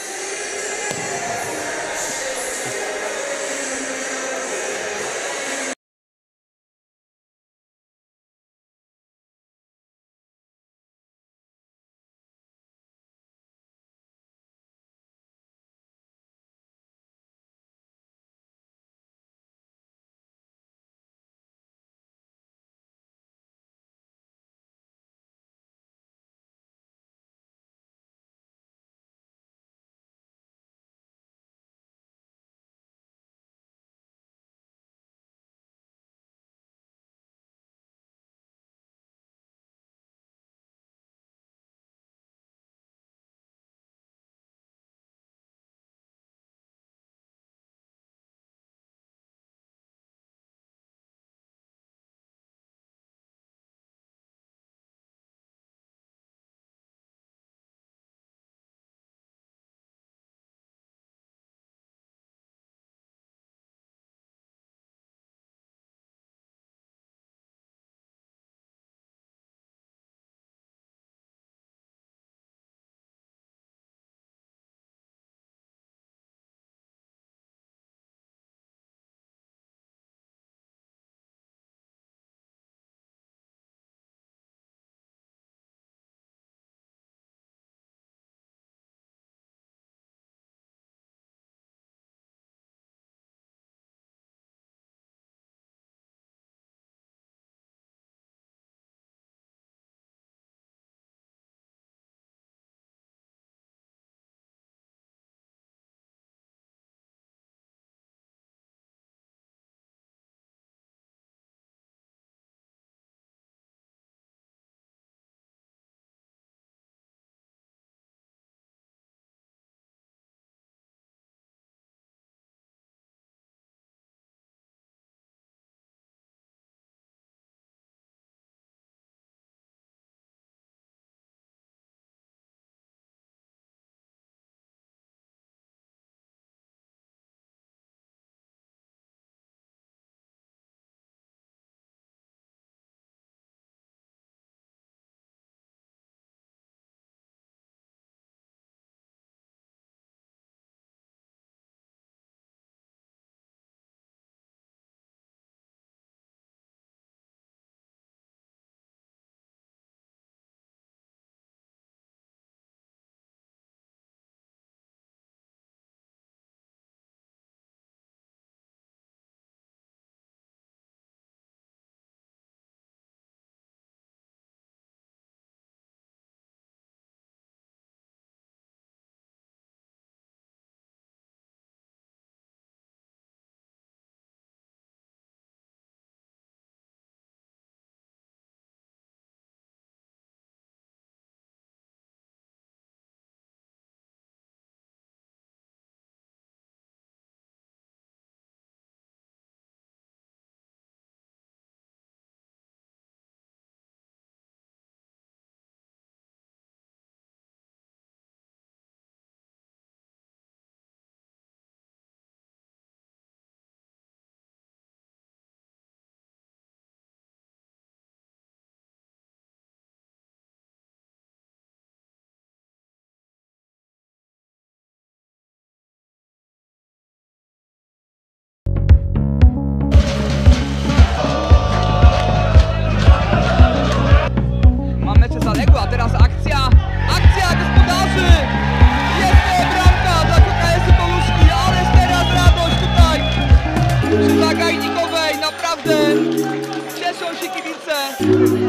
Cieszą się kibice.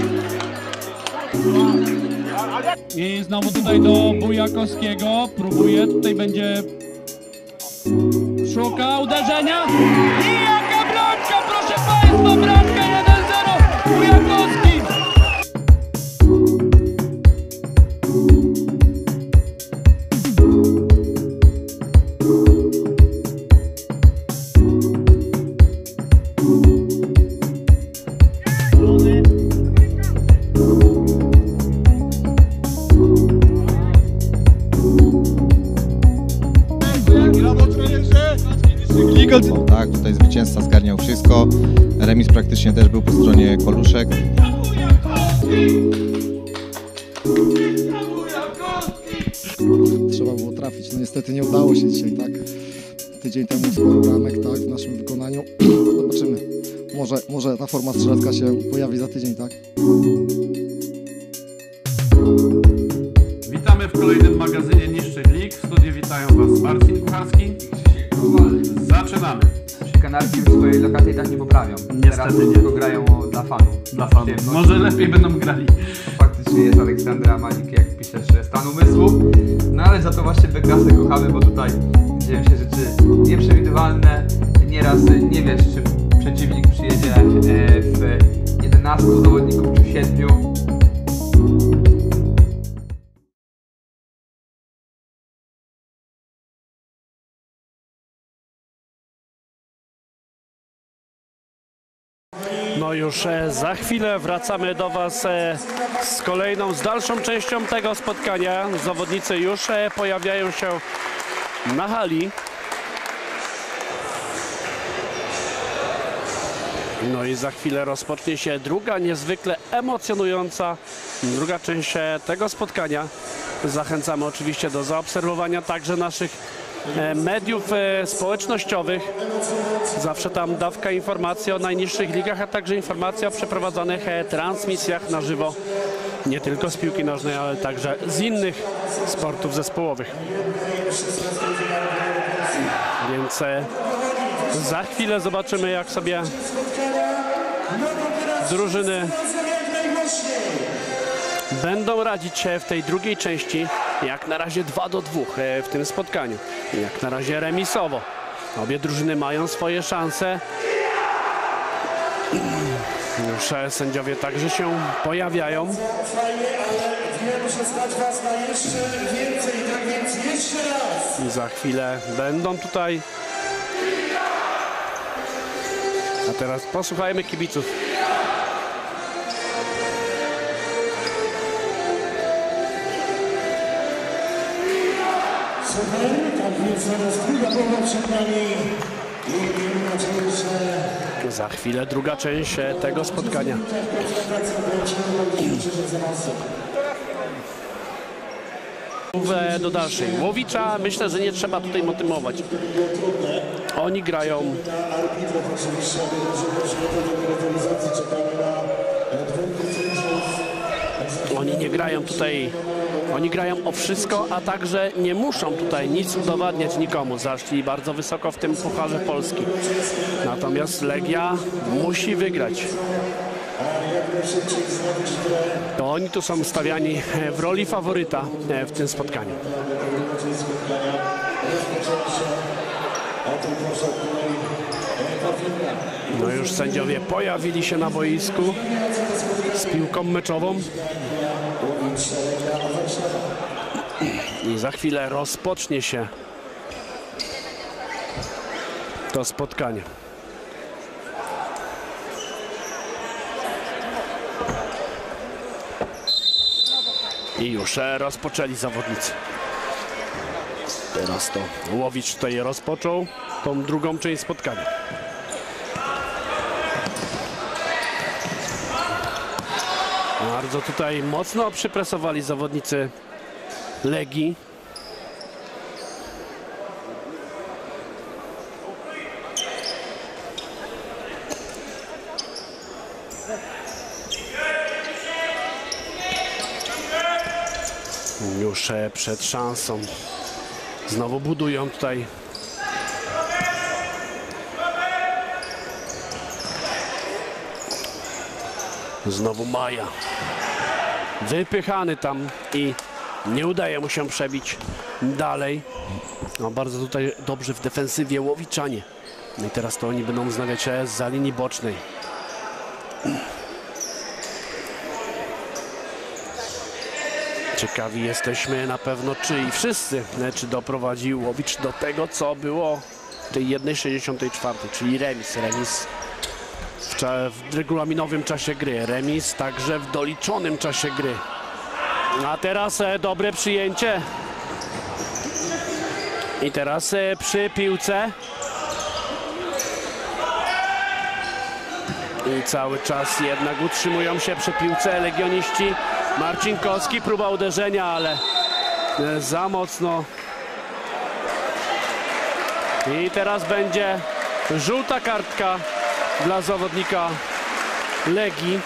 I znowu tutaj do Bujakowskiego. Próbuje, tutaj będzie... Szuka uderzenia. I jaka bramka, proszę Państwa, bramka jeden zero. Bujakowski. No, tak, tutaj zwycięzca zgarniał wszystko. Remis praktycznie też był po stronie Koluszek. Trzeba było trafić, no niestety nie udało się dzisiaj, tak? Tydzień temu sporo bramek, tak, w naszym wykonaniu. Zobaczymy, może, może ta forma strzelecka się pojawi za tydzień, tak? Witamy w kolejnym magazynie Niższych Lig. W studiu witają Was Marcin Kucharski i Krzysiek Kowal. Zaczynamy. Kanarki już swojej lokaty i tak nie poprawią. Niestety Teraz nie. tylko grają dla fanów. Dla fanów. Przyjemność. Może lepiej będą grali. To faktycznie jest Aleksandra Manik, jak piszesz, stan umysłu. No ale za to właśnie B-klasę kochamy, bo tutaj dzieją się rzeczy nieprzewidywalne. Nieraz nie wiesz, czy przeciwnik przyjedzie e, w jedenastu zawodników czy siedmiu. No już e, za chwilę wracamy do Was e, z kolejną, z dalszą częścią tego spotkania. Zawodnicy już e, pojawiają się na hali. No i za chwilę rozpocznie się druga, niezwykle emocjonująca druga część e, tego spotkania. Zachęcamy oczywiście do zaobserwowania także naszych e, mediów e, społecznościowych. Zawsze tam dawka informacji o najniższych ligach, a także informacja o przeprowadzonych e, transmisjach na żywo. Nie tylko z piłki nożnej, ale także z innych sportów zespołowych. Więc e, za chwilę zobaczymy, jak sobie drużyny będą radzić się w tej drugiej części. Jak na razie dwa do dwóch w tym spotkaniu. Jak na razie remisowo. Obie drużyny mają swoje szanse. Już sędziowie także się pojawiają. Wiem, że stać Was na jeszcze więcej, tak więc jeszcze raz. I za chwilę będą tutaj. A teraz posłuchajmy kibiców. Słuchaj, tak więc zaraz druga połowa przed nami. I miejmy nadzieję, że... Za chwilę druga część tego spotkania. Do dalszej. Łowicza myślę, że nie trzeba tutaj motywować. Oni grają. Oni nie grają tutaj. Oni grają o wszystko, a także nie muszą tutaj nic udowadniać nikomu. Zaszli bardzo wysoko w tym Pucharze Polski. Natomiast Legia musi wygrać. To oni tu są stawiani w roli faworyta w tym spotkaniu. No już sędziowie pojawili się na boisku z piłką meczową. I za chwilę rozpocznie się to spotkanie. I już rozpoczęli zawodnicy. Teraz to Łowicz tutaj rozpoczął tą drugą część spotkania. Bardzo tutaj mocno przypresowali zawodnicy Legii. Już przed szansą. Znowu budują tutaj. Znowu Maja. Wypychany tam i nie udaje mu się przebić dalej. No, bardzo tutaj dobrze w defensywie Łowiczanie. No i teraz to oni będą wznawiać za linii bocznej. Ciekawi jesteśmy na pewno, czy i wszyscy, czy doprowadzi Łowicz do tego, co było w tej jednej sześćdziesiątej czwartej, czyli remis. Remis w, cza- w regulaminowym czasie gry, remis także w doliczonym czasie gry. A teraz e, dobre przyjęcie. I teraz e, przy piłce. I cały czas jednak utrzymują się przy piłce legioniści. Marcinkowski, próba uderzenia, ale e, za mocno. I teraz będzie żółta kartka dla zawodnika Legii.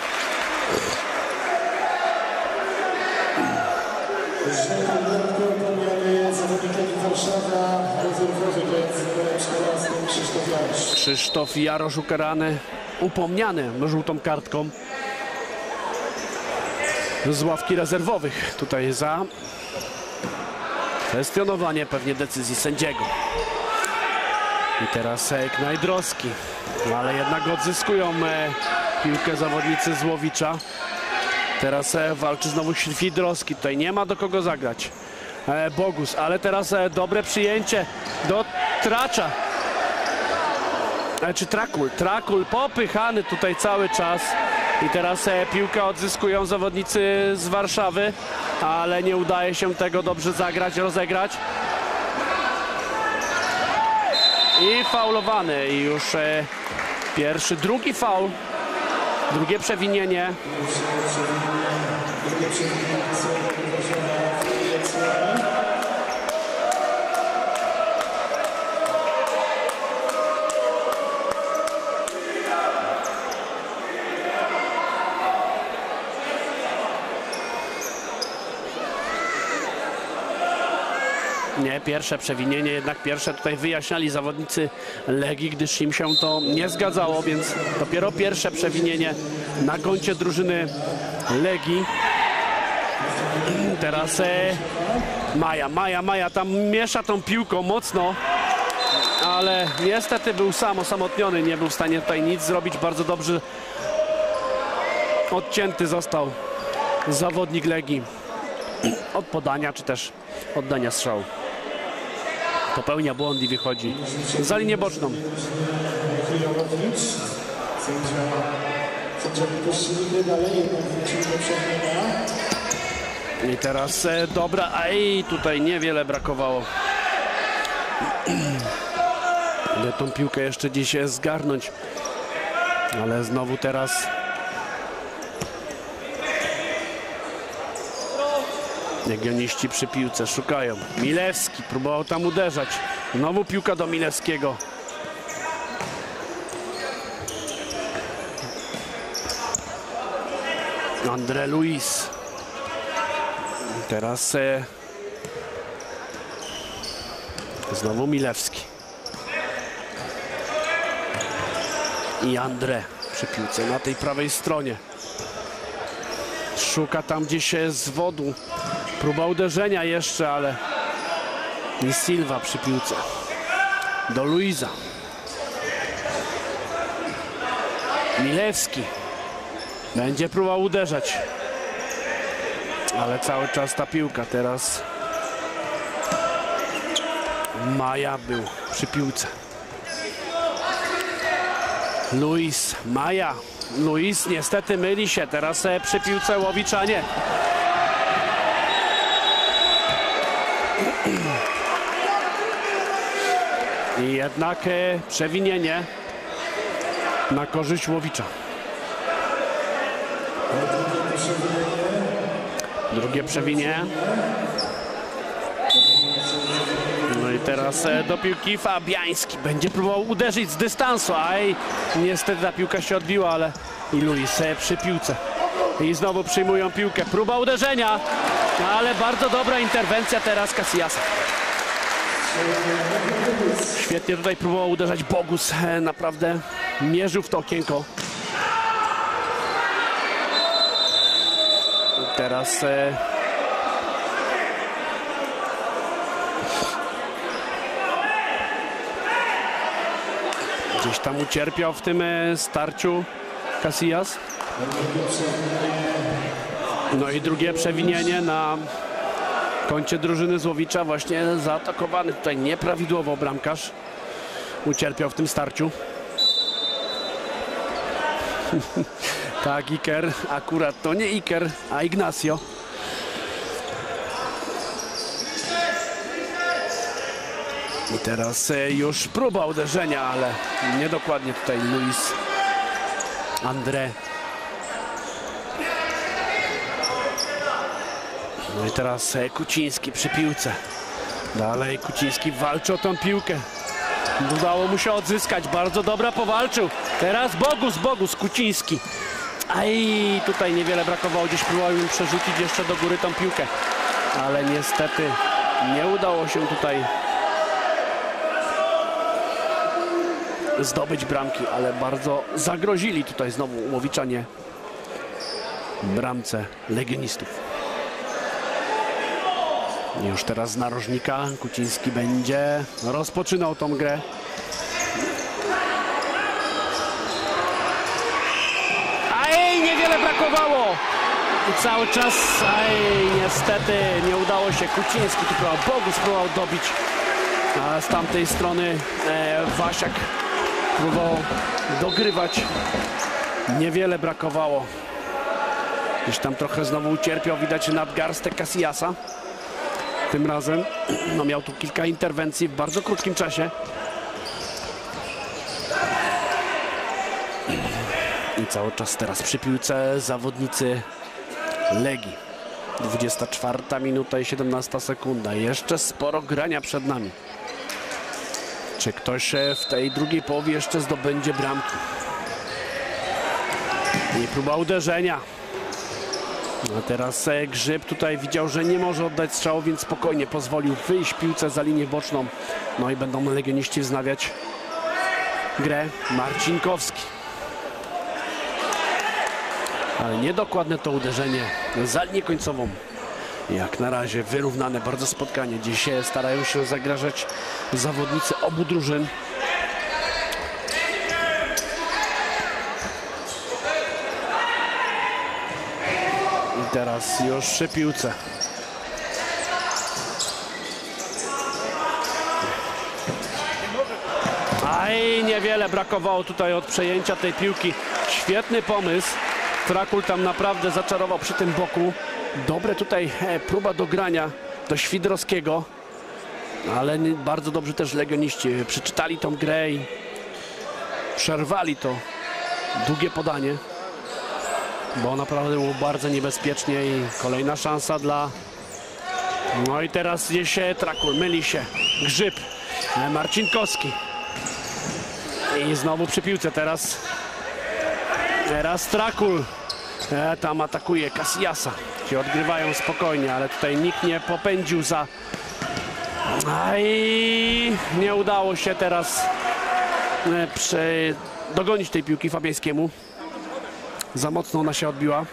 Krzysztof Jarosz ukarany, upomniany żółtą kartką z ławki rezerwowych. Tutaj za kwestionowanie pewnie decyzji sędziego. I teraz Knajdrowski, ale jednak odzyskują e, piłkę zawodnicy z Łowicza. Teraz e, walczy znowu Świdrowski, tutaj nie ma do kogo zagrać. E, Bogus, ale teraz e, dobre przyjęcie do Tracza. E, czy Trakul, Trakul popychany tutaj cały czas. I teraz e, piłkę odzyskują zawodnicy z Warszawy, ale nie udaje się tego dobrze zagrać, rozegrać. I faulowany i już e, pierwszy, drugi faul, drugie przewinienie. Nie, pierwsze przewinienie, jednak pierwsze tutaj wyjaśniali zawodnicy Legii, gdyż im się to nie zgadzało, więc dopiero pierwsze przewinienie na koncie drużyny Legii. Teraz e, Maja, Maja, Maja tam miesza tą piłką mocno, ale niestety był sam osamotniony, nie był w stanie tutaj nic zrobić. Bardzo dobrze odcięty został zawodnik Legii od podania, czy też oddania strzału. Popełnia błąd i wychodzi za linię boczną. I teraz e, dobra, a i tutaj niewiele brakowało. Ale tą piłkę jeszcze dziś zgarnąć. Ale znowu teraz legioniści przy piłce szukają. Milewski próbował tam uderzać. Znowu piłka do Milewskiego. André Luis. Teraz e, znowu Milewski. I André przy piłce na tej prawej stronie. Szuka tam gdzieś z wodu. Próba uderzenia jeszcze, ale i Silva przy piłce. Do Luisa. Milewski. Będzie próbował uderzać. Ale cały czas ta piłka. Teraz Maja był przy piłce. Luis, Maja. Luis niestety myli się. Teraz przy piłce Łowiczanie. I jednak e, przewinienie na korzyść Łowicza. Drugie przewinienie. No i teraz e, do piłki Fabiański. Będzie próbował uderzyć z dystansu, a i niestety ta piłka się odbiła, ale i Luis e, przy piłce. I znowu przyjmują piłkę. Próba uderzenia, ale bardzo dobra interwencja teraz Casillasa. Świetnie tutaj próbował uderzać Bogus. Naprawdę mierzył w to okienko. teraz e, gdzieś tam ucierpiał w tym e, starciu Casillas. No i drugie przewinienie na koncie drużyny Złowicza, właśnie zaatakowany tutaj nieprawidłowo bramkarz. Ucierpiał w tym starciu. Tak, Iker, akurat to nie Iker, a Ignacio. I teraz e, już próba uderzenia, ale niedokładnie tutaj Luis André. No i teraz e, Kuciński przy piłce. Dalej Kuciński walczy o tą piłkę. Udało mu się odzyskać, bardzo dobra powalczył. Teraz Bogus, Bogus, Kuciński. Aj, tutaj niewiele brakowało, gdzieś próbował im przerzucić jeszcze do góry tą piłkę. Ale niestety nie udało się tutaj zdobyć bramki, ale bardzo zagrozili tutaj znowu Łowiczanie bramce legionistów. Już teraz z narożnika Kuciński będzie rozpoczynał tą grę. Aj, niewiele brakowało. I cały czas, aj, niestety nie udało się. Kuciński tu próbował, Bogus próbował dobić. A z tamtej strony e, Wasiak próbował dogrywać. Niewiele brakowało. Gdzieś tam trochę znowu ucierpiał, widać nadgarstek Casillasa. Tym razem no, miał tu kilka interwencji w bardzo krótkim czasie. I cały czas teraz przy piłce zawodnicy Legii. dwudziesta czwarta minuta i siedemnasta sekunda. Jeszcze sporo grania przed nami. Czy ktoś w tej drugiej połowie jeszcze zdobędzie bramki? I próba uderzenia. A teraz Grzyb tutaj widział, że nie może oddać strzału, więc spokojnie pozwolił wyjść piłce za linię boczną. No i będą legioniści wznawiać grę. Marcinkowski. Ale niedokładne to uderzenie za linię końcową. Jak na razie wyrównane bardzo spotkanie. Dziś starają się zagrażać zawodnicy obu drużyn. I teraz już przy piłce. Aj, niewiele brakowało tutaj od przejęcia tej piłki. Świetny pomysł. Trakul tam naprawdę zaczarował przy tym boku. Dobre tutaj e, próba dogrania do Świdrowskiego. Ale bardzo dobrze też legioniści przeczytali tą grę i przerwali to długie podanie. Bo naprawdę było bardzo niebezpiecznie i kolejna szansa dla... No i teraz gdzieś Trakul, myli się. Grzyb, Marcinkowski. I znowu przy piłce teraz. Teraz Trakul. E, tam atakuje Casillasa. Ci odgrywają spokojnie, ale tutaj nikt nie popędził za... Aj, nie udało się teraz e, przy... dogonić tej piłki Fabiańskiemu. Za mocno ona się odbiła.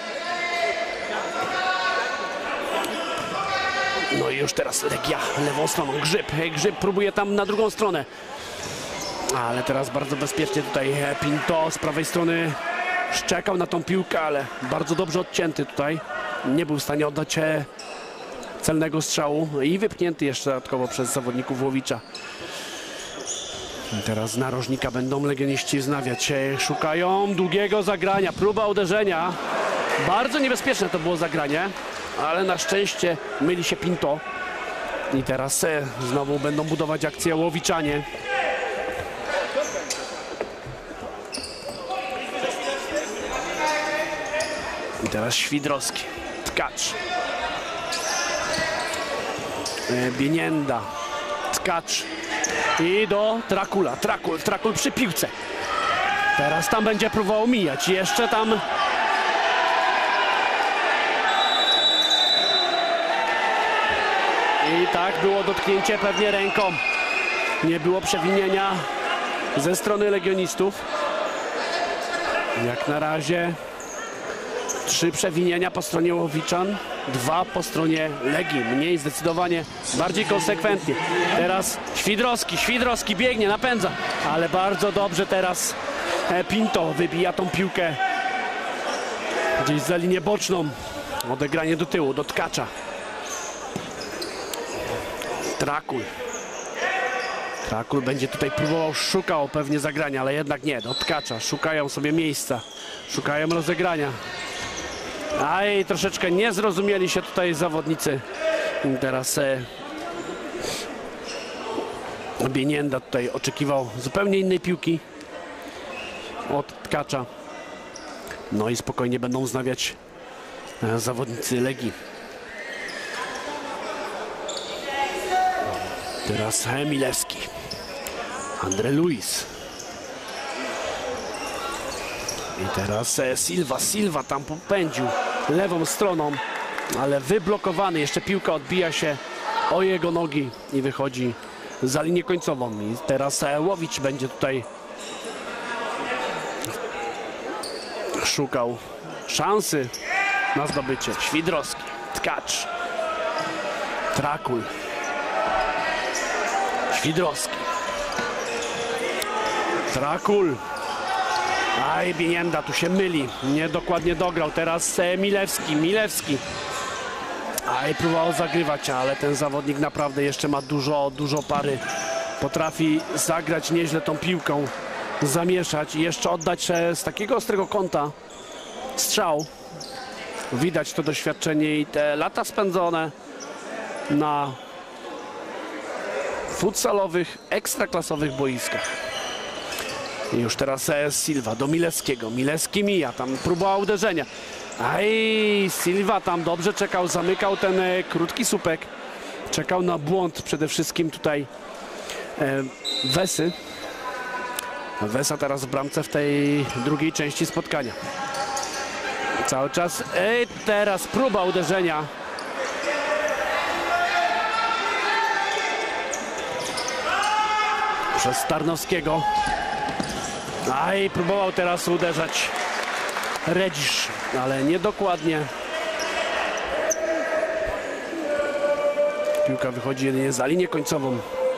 No i już teraz Legia lewą stroną. Grzyb. Grzyb próbuje tam na drugą stronę. Ale teraz bardzo bezpiecznie tutaj Pinto z prawej strony szczekał na tą piłkę, ale bardzo dobrze odcięty tutaj. Nie był w stanie oddać celnego strzału i wypchnięty jeszcze dodatkowo przez zawodników Łowicza. I teraz z narożnika będą legioniści wznawiać. Szukają długiego zagrania. Próba uderzenia. Bardzo niebezpieczne to było zagranie, ale na szczęście myli się Pinto. I teraz znowu będą budować akcję Łowiczanie. I teraz Świdrowski. Tkacz. Bienienda. Tkacz. I do Trakula. Trakul, Trakul przy piłce. Teraz tam będzie próbował mijać. Jeszcze tam... I tak było dotknięcie pewnie ręką. Nie było przewinienia ze strony legionistów. Jak na razie Trzy przewinienia po stronie Łowiczan, dwa po stronie Legii. Mniej zdecydowanie, bardziej konsekwentnie. Teraz Świdrowski, Świdrowski biegnie, napędza, ale bardzo dobrze teraz Pinto wybija tą piłkę gdzieś za linię boczną. Odegranie do tyłu, do Tkacza. Trakul. Trakul będzie tutaj próbował, szukał pewnie zagrania, ale jednak nie, do Tkacza. Szukają sobie miejsca, szukają rozegrania. Aj, troszeczkę nie zrozumieli się tutaj zawodnicy. Teraz e, Bienienda tutaj oczekiwał zupełnie innej piłki od Tkacza. No i spokojnie będą wznawiać e, zawodnicy Legii. Teraz Milewski. Andre Luis. I teraz e, Silva. Silva tam popędził lewą stroną, ale wyblokowany. Jeszcze piłka odbija się o jego nogi i wychodzi za linię końcową. I teraz e, Łowicz będzie tutaj szukał szansy na zdobycie. Świdrowski, Tkacz, Trakul, Świdrowski, Trakul. Aj, Bienienda tu się myli, niedokładnie dograł. Teraz e, Milewski, Milewski. Aj, próbował zagrywać, ale ten zawodnik naprawdę jeszcze ma dużo, dużo pary. Potrafi zagrać nieźle tą piłką, zamieszać i jeszcze oddać e, z takiego ostrego kąta strzał. Widać to doświadczenie i te lata spędzone na futsalowych, ekstraklasowych boiskach. I już teraz e, Silva do Milewskiego. Milewski mija, tam próba uderzenia. Aj, Silva tam dobrze czekał, zamykał ten e, krótki słupek. Czekał na błąd przede wszystkim tutaj e, Wesy. Wesa teraz w bramce w tej drugiej części spotkania. Cały czas, e, teraz próba uderzenia. Przez Tarnowskiego. Aj, próbował teraz uderzać Redzisz, ale niedokładnie. Piłka wychodzi jedynie za linię końcową.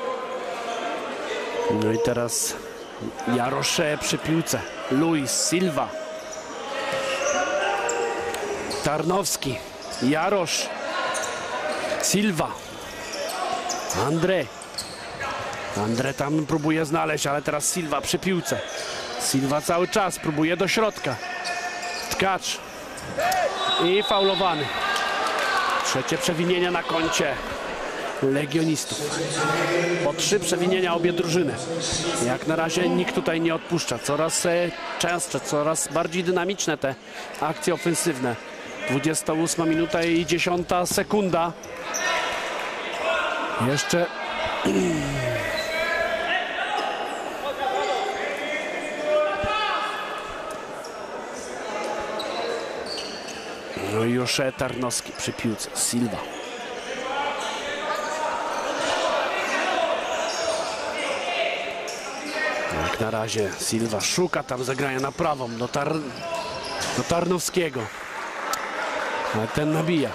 No i teraz Jarosz przy piłce. Luis, Silva. Tarnowski, Jarosz, Silva, Andre. Andre tam próbuje znaleźć, ale teraz Silva przy piłce. Silva cały czas próbuje do środka. Tkacz. I faulowany. Trzecie przewinienie na koncie legionistów. Po trzy przewinienia obie drużyny. Jak na razie nikt tutaj nie odpuszcza. Coraz częstsze, coraz bardziej dynamiczne te akcje ofensywne. dwudziesta ósma minuta i dziesiąta sekunda. Jeszcze... No i już Tarnowski przy piłce. Silva. Jak na razie Silva szuka tam zagrania na prawą do, Tar... do Tarnowskiego. Ale ten nabija.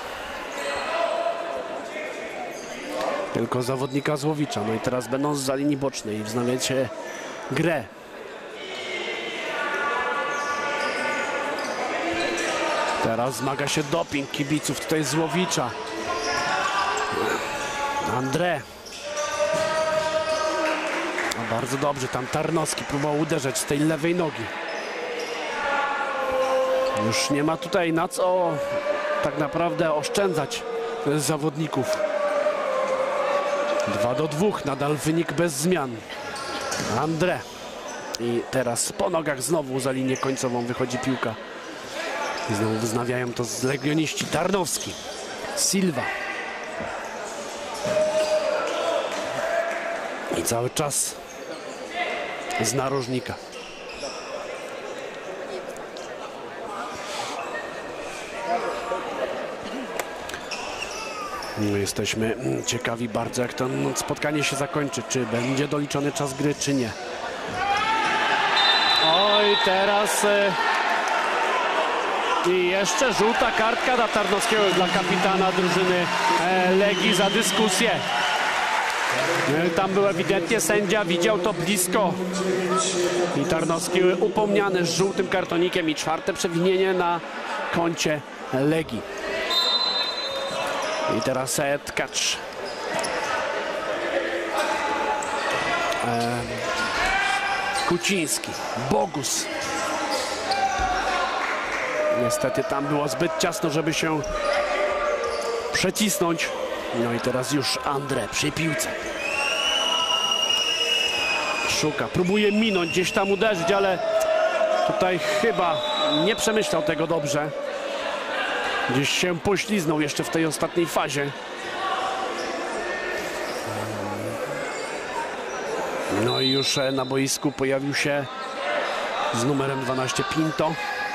Tylko zawodnika z Łowicza. No i teraz będą z za linii bocznej wznawiać się grę. Teraz zmaga się doping kibiców tutaj z Łowicza. Andre. No bardzo dobrze, tam Tarnowski próbował uderzać z tej lewej nogi. Już nie ma tutaj na co tak naprawdę oszczędzać zawodników. Dwa do dwóch, nadal wynik bez zmian. Andre. I teraz po nogach znowu za linię końcową wychodzi piłka. I znowu wznawiają to z legioniści. Tarnowski, Silva. I cały czas z narożnika. No, jesteśmy ciekawi bardzo, jak to spotkanie się zakończy. Czy będzie doliczony czas gry, czy nie. Oj, teraz... I jeszcze żółta kartka dla Tarnowskiego, dla kapitana drużyny e, Legii za dyskusję. E, tam był ewidentnie sędzia, widział to blisko. I Tarnowski upomniany z żółtym kartonikiem i czwarte przewinienie na koncie Legii. I teraz e, Tkacz. E, Kuciński, Bogus. Niestety tam było zbyt ciasno, żeby się przecisnąć. No i teraz już André przy piłce. Szuka, próbuje minąć, gdzieś tam uderzyć, ale tutaj chyba nie przemyślał tego dobrze. Gdzieś się pośliznął jeszcze w tej ostatniej fazie. No i już na boisku pojawił się z numerem dwanaście Pinto.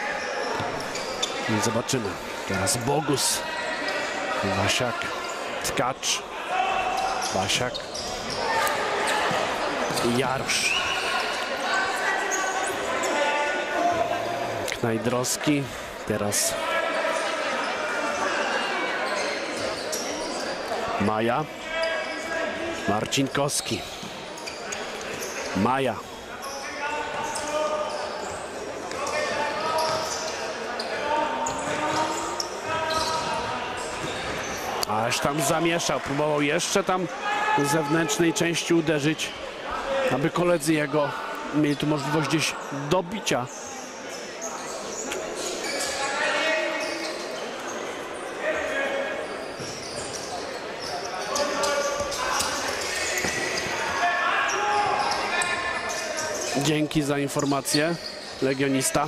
I zobaczymy. Teraz Bogus, Wasiak, Tkacz, Wasiak i Jarosz. Knajdrowski, teraz Maja, Marcinkowski, Maja. Aż tam zamieszał, próbował jeszcze tam z zewnętrznej części uderzyć, aby koledzy jego mieli tu możliwość gdzieś dobicia. Dzięki za informację, legionista.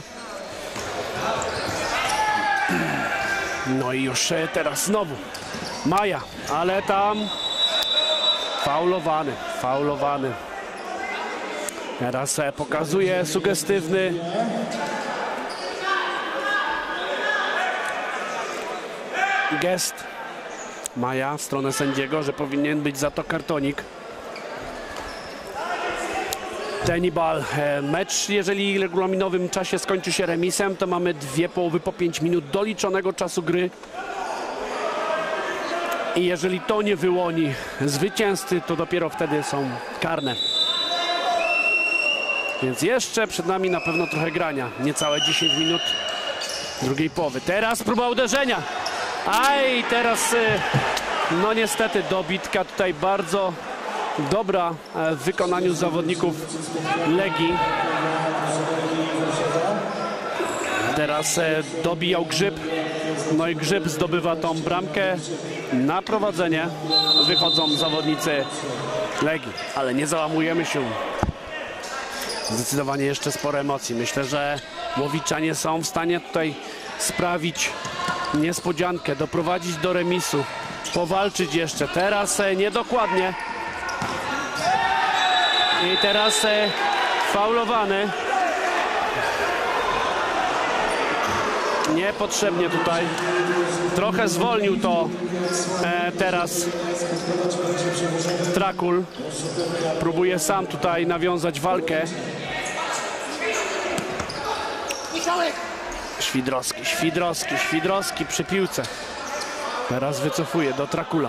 No i już teraz znowu Maja, ale tam faulowany, faulowany. Teraz pokazuje sugestywny gest Maja w stronę sędziego, że powinien być za to kartonik. Tenibal. Mecz, jeżeli w regulaminowym czasie skończy się remisem, to mamy dwie połowy po pięć minut doliczonego czasu gry. I jeżeli to nie wyłoni zwycięzcy, to dopiero wtedy są karne. Więc jeszcze przed nami na pewno trochę grania. Niecałe dziesięć minut drugiej połowy. Teraz próba uderzenia. Aj, teraz no niestety dobitka tutaj bardzo dobra w wykonaniu zawodników Legii. Teraz dobijał Grzyb. No i Grzyb zdobywa tą bramkę na prowadzenie. Wychodzą zawodnicy Legii, ale nie załamujemy się. Zdecydowanie jeszcze sporo emocji. Myślę, że Łowiczanie są w stanie tutaj sprawić niespodziankę, doprowadzić do remisu, powalczyć jeszcze. Teraz niedokładnie. I teraz faulowany. Niepotrzebnie tutaj. Trochę zwolnił to e, teraz Trakul. Próbuje sam tutaj nawiązać walkę. Świdrowski, Świdrowski, Świdrowski przy piłce. Teraz wycofuje do Trakula.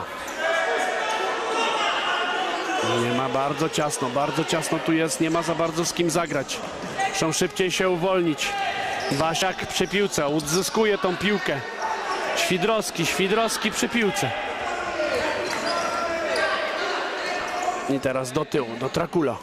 Nie ma, bardzo ciasno, bardzo ciasno tu jest, nie ma za bardzo z kim zagrać. Muszą szybciej się uwolnić. Wasiak przy piłce, odzyskuje tą piłkę. Świdrowski, Świdrowski przy piłce. I teraz do tyłu, do Trakula.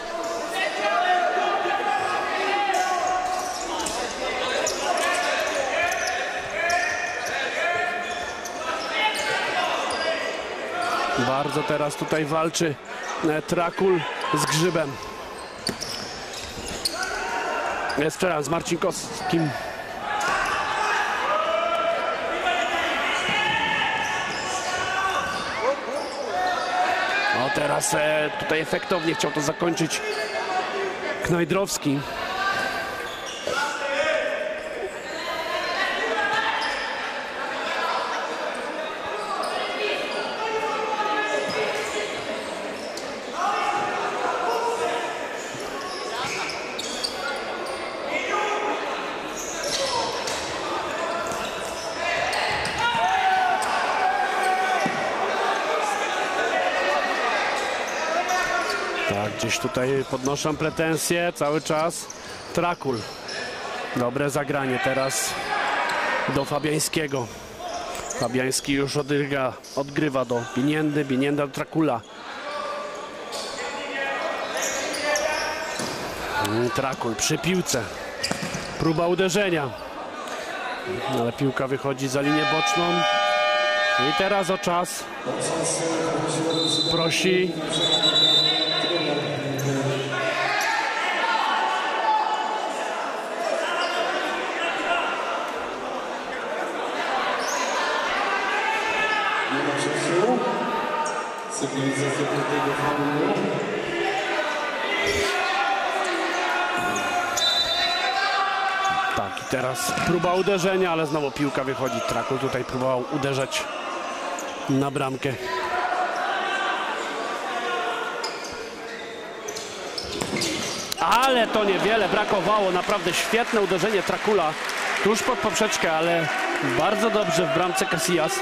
Bardzo teraz tutaj walczy Trakul z Grzybem. Jest teraz z Marcinkowskim. No teraz e, tutaj efektownie chciał to zakończyć Knajdrowski. Tak, gdzieś tutaj podnoszę pretensje cały czas. Trakul. Dobre zagranie teraz do Fabiańskiego. Fabiański już odgrywa, odgrywa do Biniendy, Binienda do Trakula. Trakul przy piłce. Próba uderzenia. Ale piłka wychodzi za linię boczną. I teraz o czas. Prosi. Nie ma czasu. Sygnalizacja tego faulu. Tak, i teraz próba uderzenia, ale znowu piłka wychodzi. Trakul tutaj próbował uderzać na bramkę. Ale to niewiele brakowało. Naprawdę świetne uderzenie Trakula tuż pod poprzeczkę, ale bardzo dobrze w bramce Casillas.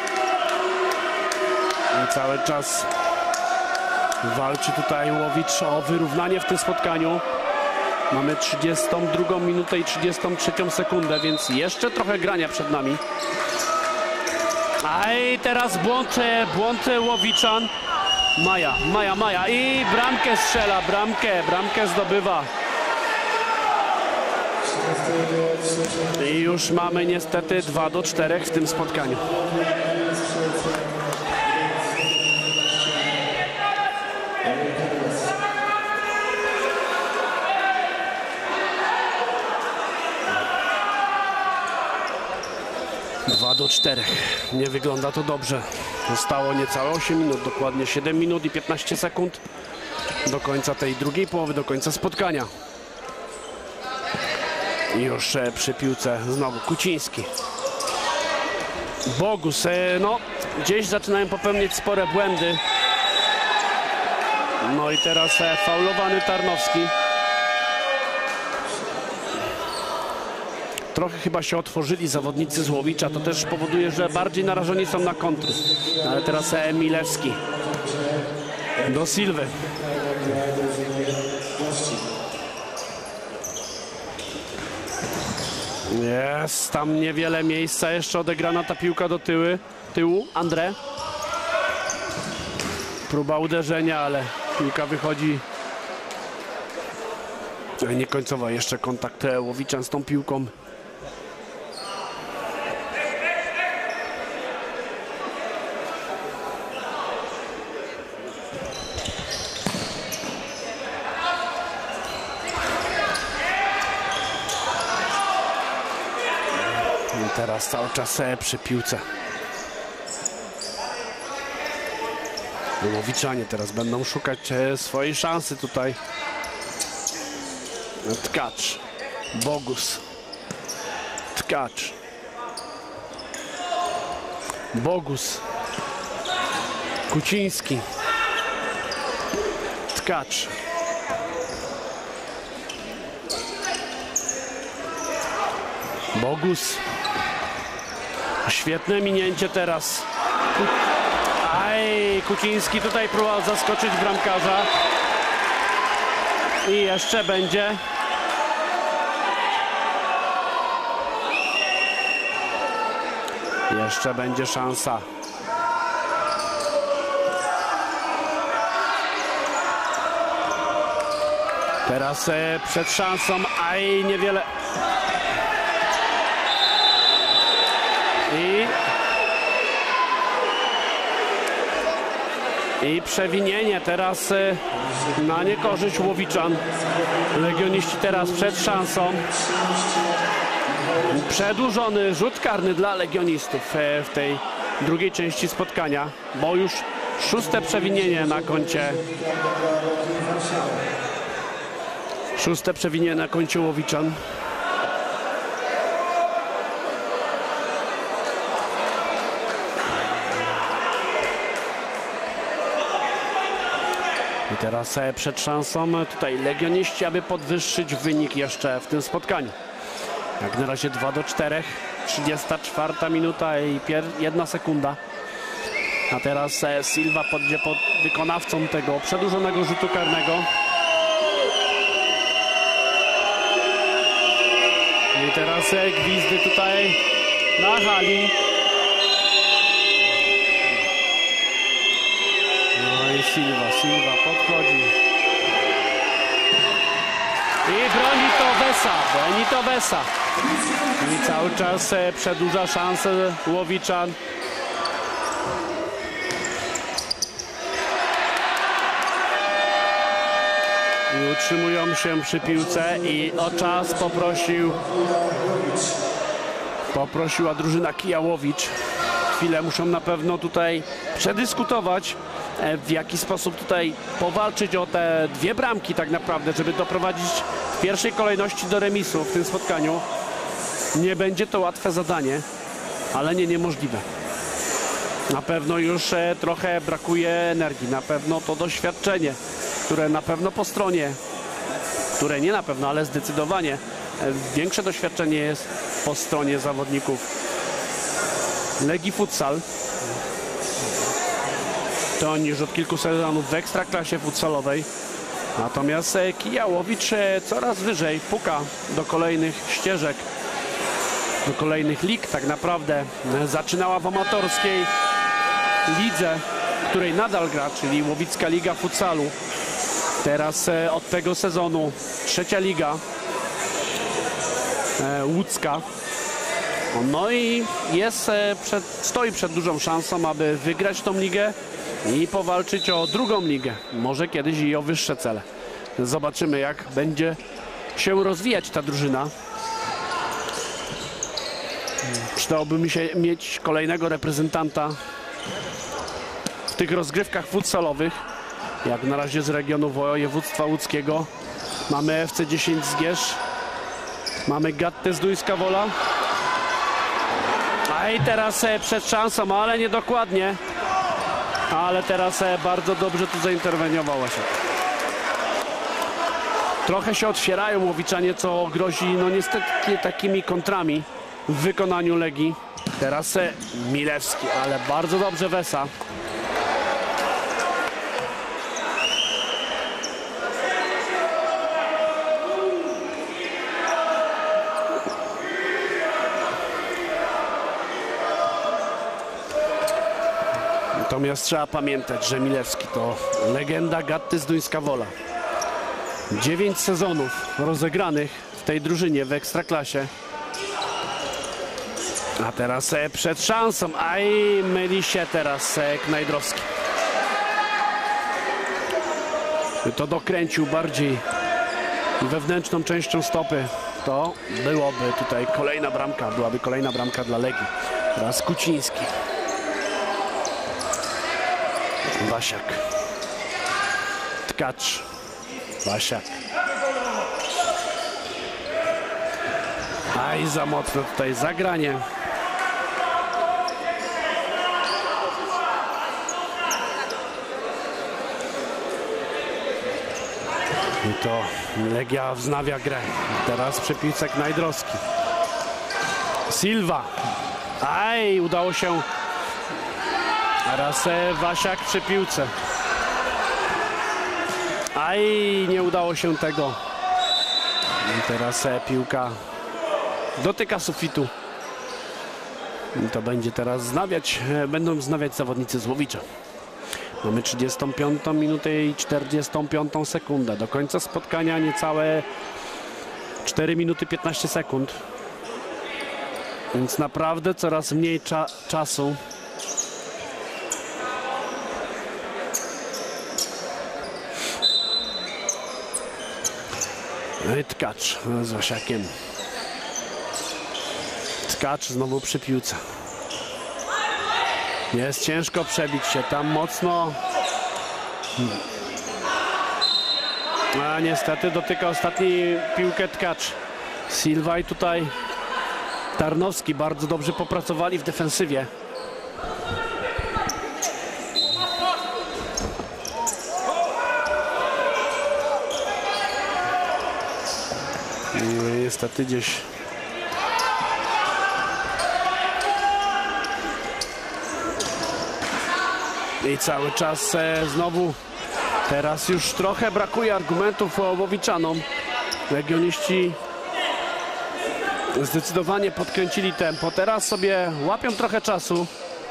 I cały czas walczy tutaj Łowicz o wyrównanie w tym spotkaniu. Mamy trzydziestą drugą minutę i trzydziestą trzecią sekundę, więc jeszcze trochę grania przed nami. A i teraz błąd, błąd Łowiczan. Maja, Maja, Maja i bramkę strzela, bramkę, bramkę zdobywa. I już mamy niestety dwa do czterech w tym spotkaniu. dwa do czterech. Nie wygląda to dobrze. Zostało niecałe osiem minut, dokładnie siedem minut i piętnaście sekund do końca tej drugiej połowy, do końca spotkania. I już przy piłce znowu Kuciński. Bogus, no gdzieś zaczynają popełniać spore błędy. No i teraz faulowany Tarnowski. Trochę chyba się otworzyli zawodnicy z Łowicza, to też powoduje, że bardziej narażeni są na kontry. Ale teraz Milewski do Silwy. Jest tam niewiele miejsca, jeszcze odegrana ta piłka do tyłu, tyłu. André. Próba uderzenia, ale piłka wychodzi niekońcowo. Jeszcze kontakt Łowiczan z tą piłką. I teraz cały czas przy piłce. Łowiczanie teraz będą szukać swojej szansy tutaj. Tkacz. Bogus. Tkacz. Bogus. Kuciński. Tkacz. Bogus. Świetne minięcie teraz. Aj, Kuciński tutaj próbował zaskoczyć bramkarza. I jeszcze będzie. Jeszcze będzie szansa. Teraz e, przed szansą, aj niewiele. I, I przewinienie teraz e, na niekorzyść Łowiczan. Legioniści teraz przed szansą. Przedłużony rzut karny dla legionistów w tej drugiej części spotkania, bo już szóste przewinienie na koncie szóste przewinienie na koncie Łowiczan. I teraz przed szansą tutaj legioniści, aby podwyższyć wynik jeszcze w tym spotkaniu. Jak na razie dwa do czterech, trzydziesta czwarta minuta i jedna sekunda. A teraz Silva będzie pod wykonawcą tego przedłużonego rzutu karnego. No i teraz e, gwizdy tutaj na hali. No i Silva, Silva podchodzi. I broni to Wesa, broni to Wesa. I cały czas e, przedłuża szansę Łowiczan. I utrzymują się przy piłce i o czas poprosił poprosiła drużyna Kijałowicz. Chwilę muszą na pewno tutaj przedyskutować, w jaki sposób tutaj powalczyć o te dwie bramki tak naprawdę, żeby doprowadzić w pierwszej kolejności do remisu w tym spotkaniu. Nie będzie to łatwe zadanie, ale nie niemożliwe. Na pewno już e, trochę brakuje energii, na pewno to doświadczenie, które na pewno po stronie, które nie na pewno, ale zdecydowanie e, większe doświadczenie jest po stronie zawodników Legii Futsal. To oni już od kilku sezonów w ekstraklasie futsalowej. Natomiast e, Kijałowicz e, coraz wyżej puka do kolejnych ścieżek, do kolejnych lig tak naprawdę. E, zaczynała w amatorskiej lidze, w której nadal gra, czyli Łowicka Liga Futsalu. Teraz e, od tego sezonu trzecia liga e, łódzka. No i jest, e, przed, stoi przed dużą szansą, aby wygrać tą ligę i powalczyć o drugą ligę. Może kiedyś i o wyższe cele. Zobaczymy, jak będzie się rozwijać ta drużyna. Przydałoby mi się mieć kolejnego reprezentanta w tych rozgrywkach futsalowych. Jak na razie z regionu województwa łódzkiego mamy F C dziesięć Zgierz, mamy Gattę Zduńska Wola. A i teraz e, przed szansą, ale niedokładnie. Ale teraz e, bardzo dobrze tu zainterweniowała się. Trochę się otwierają Łowiczanie, co grozi no niestety takimi kontrami w wykonaniu Legii. Teraz e, Milewski, ale bardzo dobrze Wesa. Natomiast trzeba pamiętać, że Milewski to legenda Gatty Zduńska Wola. Dziewięć sezonów rozegranych w tej drużynie w ekstraklasie. A teraz e, przed szansą, a i myli się teraz e, Knajdrowski. To dokręcił bardziej wewnętrzną częścią stopy. To byłoby tutaj kolejna bramka, byłaby kolejna bramka dla Legii. Teraz Kuciński. Wasiak. Tkacz. Wasiak. Aj, za mocno tutaj zagranie. I to Legia wznawia grę. Teraz przy piłce Knajdrowski. Silva. Aj, udało się. Teraz Wasiak przy piłce. Aj, nie udało się tego. I teraz piłka dotyka sufitu. I to będzie teraz znawiać, będą znawiać zawodnicy z Łowicza. Mamy trzydziestą piątą minutę i czterdziestą piątą sekundę. Do końca spotkania niecałe cztery minuty piętnaście sekund. Więc naprawdę coraz mniej cza czasu. No i Tkacz z Wasiakiem. Tkacz znowu przy piłce. Jest ciężko przebić się tam mocno. A niestety dotyka ostatniej piłkę Tkacz. Silva i tutaj Tarnowski bardzo dobrze popracowali w defensywie. No niestety gdzieś i cały czas e, znowu teraz już trochę brakuje argumentów Łowiczanom. Legioniści Zdecydowanie podkręcili tempo. Teraz sobie łapią trochę czasu.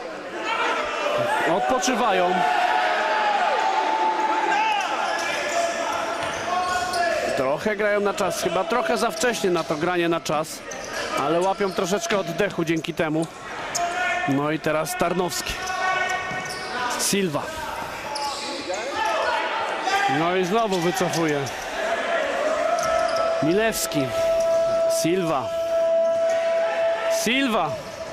Odpoczywają. Trochę grają na czas. Chyba trochę za wcześnie na to granie na czas. Ale łapią troszeczkę oddechu dzięki temu. No i teraz Tarnowski. Silva. No i znowu wycofuje. Milewski. Silva. Silva.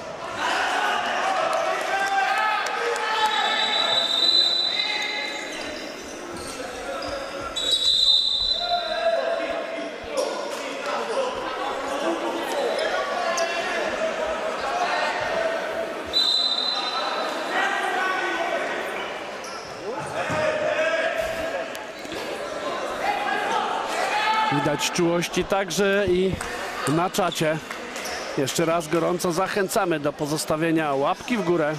Widać czułości także i na czacie. Jeszcze raz gorąco zachęcamy do pozostawienia łapki w górę.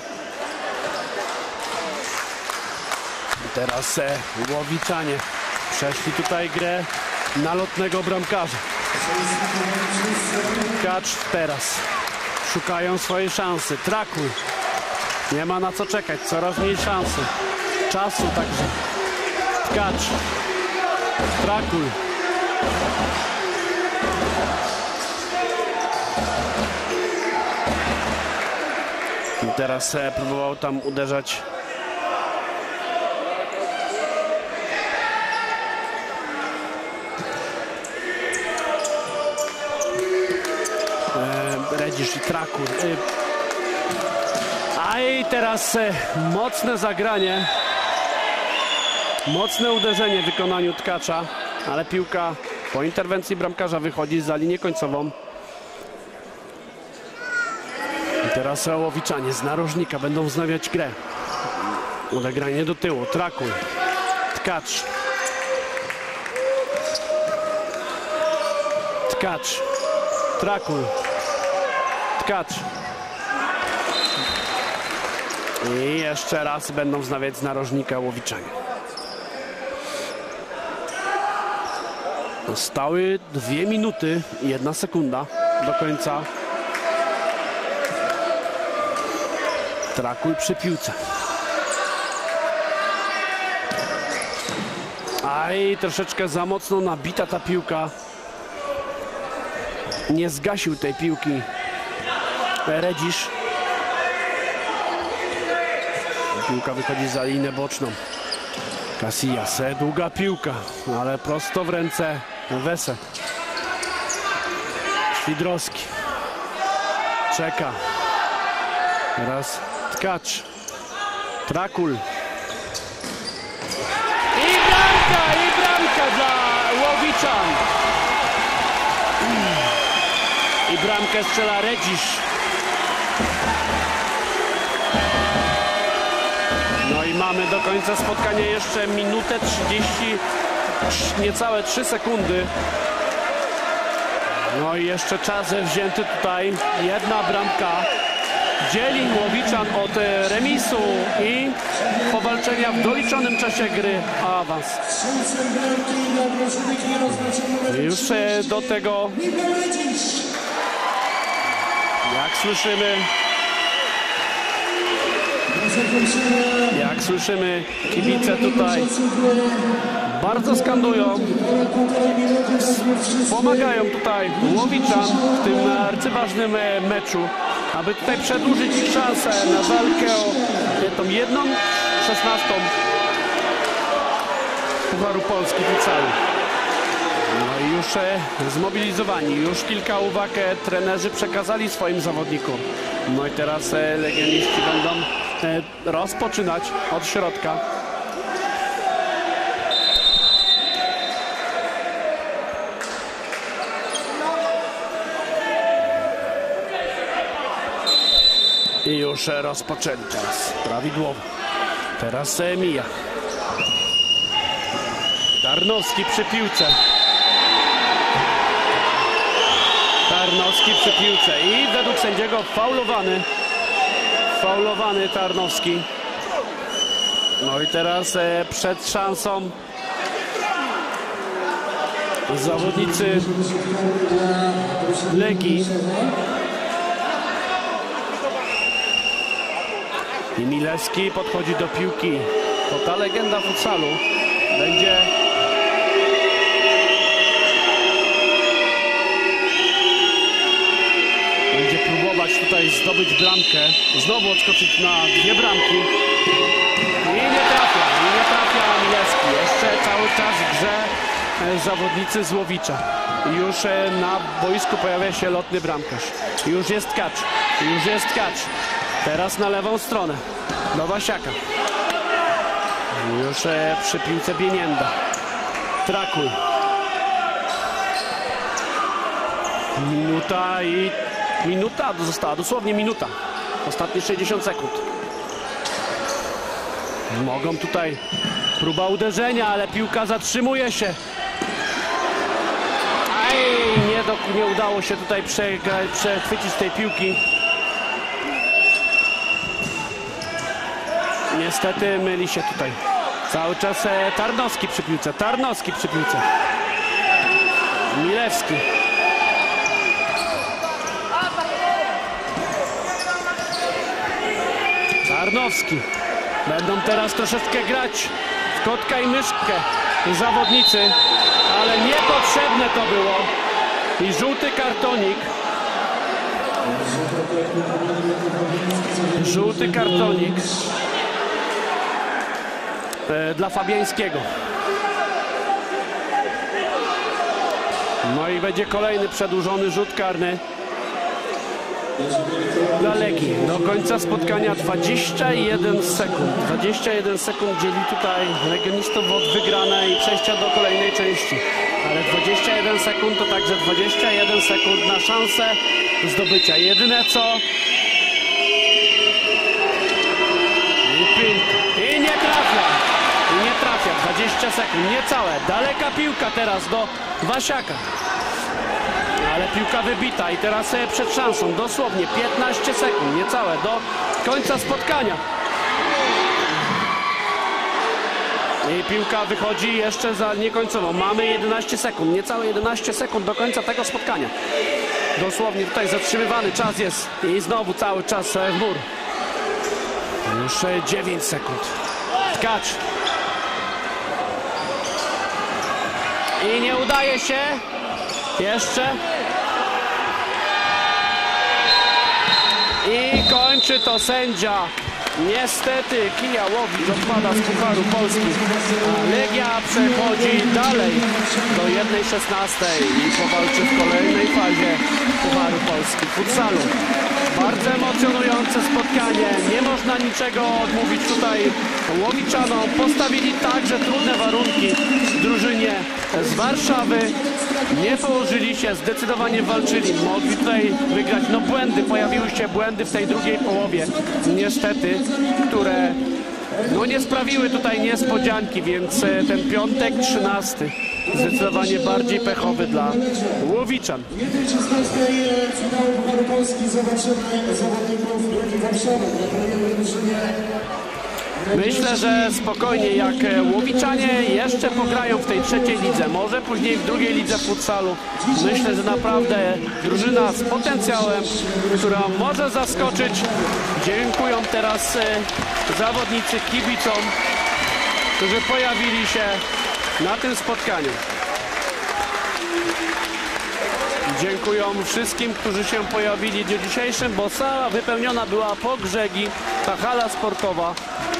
I teraz e, Łowiczanie przeszli tutaj grę nalotnego bramkarza. Tkacz teraz szukają swojej szansy. Trakuj. Nie ma na co czekać. Coraz mniej szansy. Czasu także. Tkacz. Trakuj. I teraz e, próbował tam uderzać e, Redzisz i Trakur. E, a i teraz e, mocne zagranie, mocne uderzenie w wykonaniu Tkacza, ale piłka po interwencji bramkarza wychodzi za linię końcową. I teraz Łowiczanie z narożnika będą wznawiać grę. Odegranie do tyłu. Trakuj. Tkacz. Tkacz. Trakuj. Tkacz. I jeszcze raz będą wznawiać z narożnika Łowiczanie. Zostały dwie minuty i jedna sekunda do końca. Trakuj przy piłce. Aj, troszeczkę za mocno nabita ta piłka. Nie zgasił tej piłki Redzisz. Piłka wychodzi za linię boczną. Casillas, długa piłka, ale prosto w ręce Wese. Świdrowski. Czeka. Teraz Tkacz. Trakul. I bramka, i bramka dla Łowiczan. I bramkę strzela Redzisz. No i mamy do końca spotkania jeszcze minutę trzydzieści, niecałe trzy sekundy. No i jeszcze czas wzięty tutaj. Jedna bramka dzieli Łowiczan od remisu i powalczenia w doliczonym czasie gry o awans. Już do tego, jak słyszymy, jak słyszymy, kibice tutaj bardzo skandują, pomagają tutaj Łowiczan w tym arcyważnym meczu, aby tutaj przedłużyć ich szansę na walkę o tą jedną szesnastą Pucharu Polski Futsalu. No i już zmobilizowani, już kilka uwag trenerzy przekazali swoim zawodnikom. No i teraz legioniści będą rozpoczynać od środka. I już rozpoczęli teraz prawidłowo. Teraz mija. Tarnowski przy piłce. Tarnowski przy piłce i według sędziego faulowany. Faulowany Tarnowski. No i teraz przed szansą zawodnicy Legii i Milewski podchodzi do piłki. To ta legenda futsalu będzie będzie próbować tutaj zdobyć bramkę, znowu odskoczyć na dwie bramki i nie trafia, i nie trafia Milewski. Jeszcze cały czas w grze zawodnicy z Łowicza. Już na boisku pojawia się lotny bramkarz. Już jest Kacz, już jest Kacz. Teraz na lewą stronę do Wasiaka. Już przy piłce Bienienda. Trakul. Minuta i minuta została, dosłownie minuta. Ostatnie sześćdziesiąt sekund. Mogą tutaj próba uderzenia, ale piłka zatrzymuje się. Aj, nie, do, nie udało się tutaj przegrać, przechwycić tej piłki. Niestety myli się tutaj. Cały czas Tarnowski przy piłce, Tarnowski przy piłce. Milewski. Tarnowski. Będą teraz troszeczkę grać w kotka i myszkę zawodnicy, ale niepotrzebne to było. I żółty kartonik. Żółty kartonik e, dla Fabiańskiego. No i będzie kolejny przedłużony rzut karny dla Legii. Do końca spotkania dwadzieścia jeden sekund. dwadzieścia jeden sekund dzieli tutaj legionistów od wygranej i przejścia do kolejnej części. Ale dwadzieścia jeden sekund to także dwadzieścia jeden sekund na szansę zdobycia. Jedyne co... I nie trafia. I nie trafia. dwadzieścia sekund. Niecałe. Daleka piłka teraz do Wasiaka. Ale piłka wybita i teraz przed szansą. Dosłownie piętnaście sekund. Niecałe do końca spotkania. I piłka wychodzi jeszcze za niekońcową. Mamy jedenaście sekund, niecałe jedenaście sekund do końca tego spotkania. Dosłownie tutaj zatrzymywany czas jest i znowu cały czas w mur. Już dziewięć sekund. Tkacz. I nie udaje się. Jeszcze. I kończy to sędzia. Niestety Kijał Łowicz odpada z Pucharu Polski. Legia przechodzi dalej do jednej szesnastej i powalczy w kolejnej fazie Pucharu Polski w futsalu. Bardzo emocjonujące spotkanie. Nie można niczego odmówić tutaj Łowiczanom. Postawili także trudne warunki drużynie z Warszawy. Nie położyli się, zdecydowanie walczyli. Mogli tutaj wygrać. No błędy, pojawiły się błędy w tej drugiej połowie. Niestety, które no nie sprawiły tutaj niespodzianki, więc ten piątek trzynasty zdecydowanie bardziej pechowy dla Łowiczan. Myślę, że spokojnie, jak Łowiczanie jeszcze pograją w tej trzeciej lidze, może później w drugiej lidze futsalu. Myślę, że naprawdę drużyna z potencjałem, która może zaskoczyć. Dziękuję teraz zawodnicy kibicom, którzy pojawili się na tym spotkaniu. Dziękuję wszystkim, którzy się pojawili w dniu dzisiejszym, bo sala wypełniona była po brzegi, ta hala sportowa.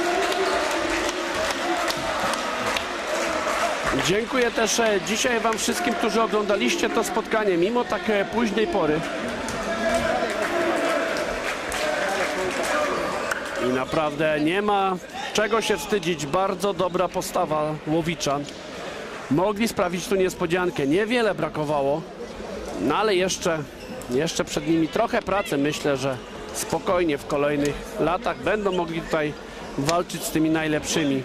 Dziękuję też dzisiaj wam wszystkim, którzy oglądaliście to spotkanie, mimo tak późnej pory. I naprawdę nie ma czego się wstydzić. Bardzo dobra postawa Łowiczan. Mogli sprawić tu niespodziankę. Niewiele brakowało. No ale jeszcze, jeszcze przed nimi trochę pracy. Myślę, że spokojnie w kolejnych latach będą mogli tutaj walczyć z tymi najlepszymi.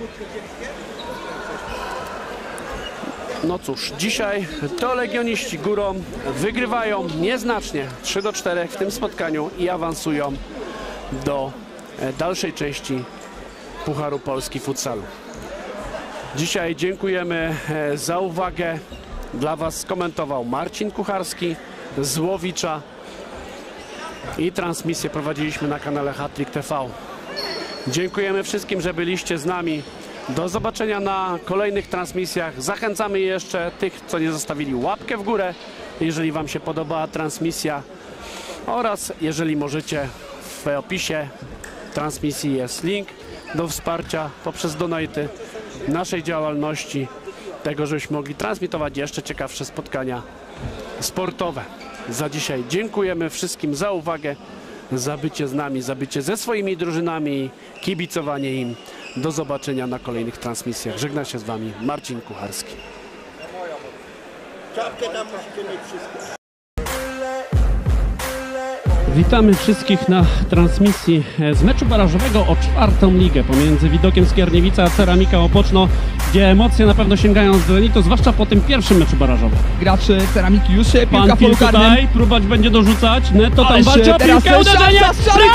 No cóż, dzisiaj to legioniści górą wygrywają nieznacznie trzy do czterech w tym spotkaniu i awansują do dalszej części Pucharu Polski Futsalu. Dzisiaj dziękujemy za uwagę. Dla Was skomentował Marcin Kucharski z Łowicza i transmisję prowadziliśmy na kanale Hat-Trick T V. Dziękujemy wszystkim, że byliście z nami. Do zobaczenia na kolejnych transmisjach. Zachęcamy jeszcze tych, co nie zostawili, łapkę w górę, jeżeli Wam się podobała transmisja, oraz jeżeli możecie, w opisie transmisji jest link do wsparcia poprzez donaty naszej działalności, tego, żebyśmy mogli transmitować jeszcze ciekawsze spotkania sportowe. Za dzisiaj dziękujemy wszystkim za uwagę, za bycie z nami, za bycie ze swoimi drużynami, kibicowanie im. Do zobaczenia na kolejnych transmisjach. Żegna się z Wami Marcin Kucharski. Witamy wszystkich na transmisji z meczu barażowego o czwartą ligę pomiędzy Widokiem Skierniewice a Ceramika Opoczno, gdzie emocje na pewno sięgają z zenitu, zwłaszcza po tym pierwszym meczu barażowym. Gracze Ceramiki już piłka Pan w polu Pil karnym. tutaj, próbować będzie dorzucać, Netto tam Ależ walczy o teraz piłkę, uderzenie, szansa, strzał, bramka!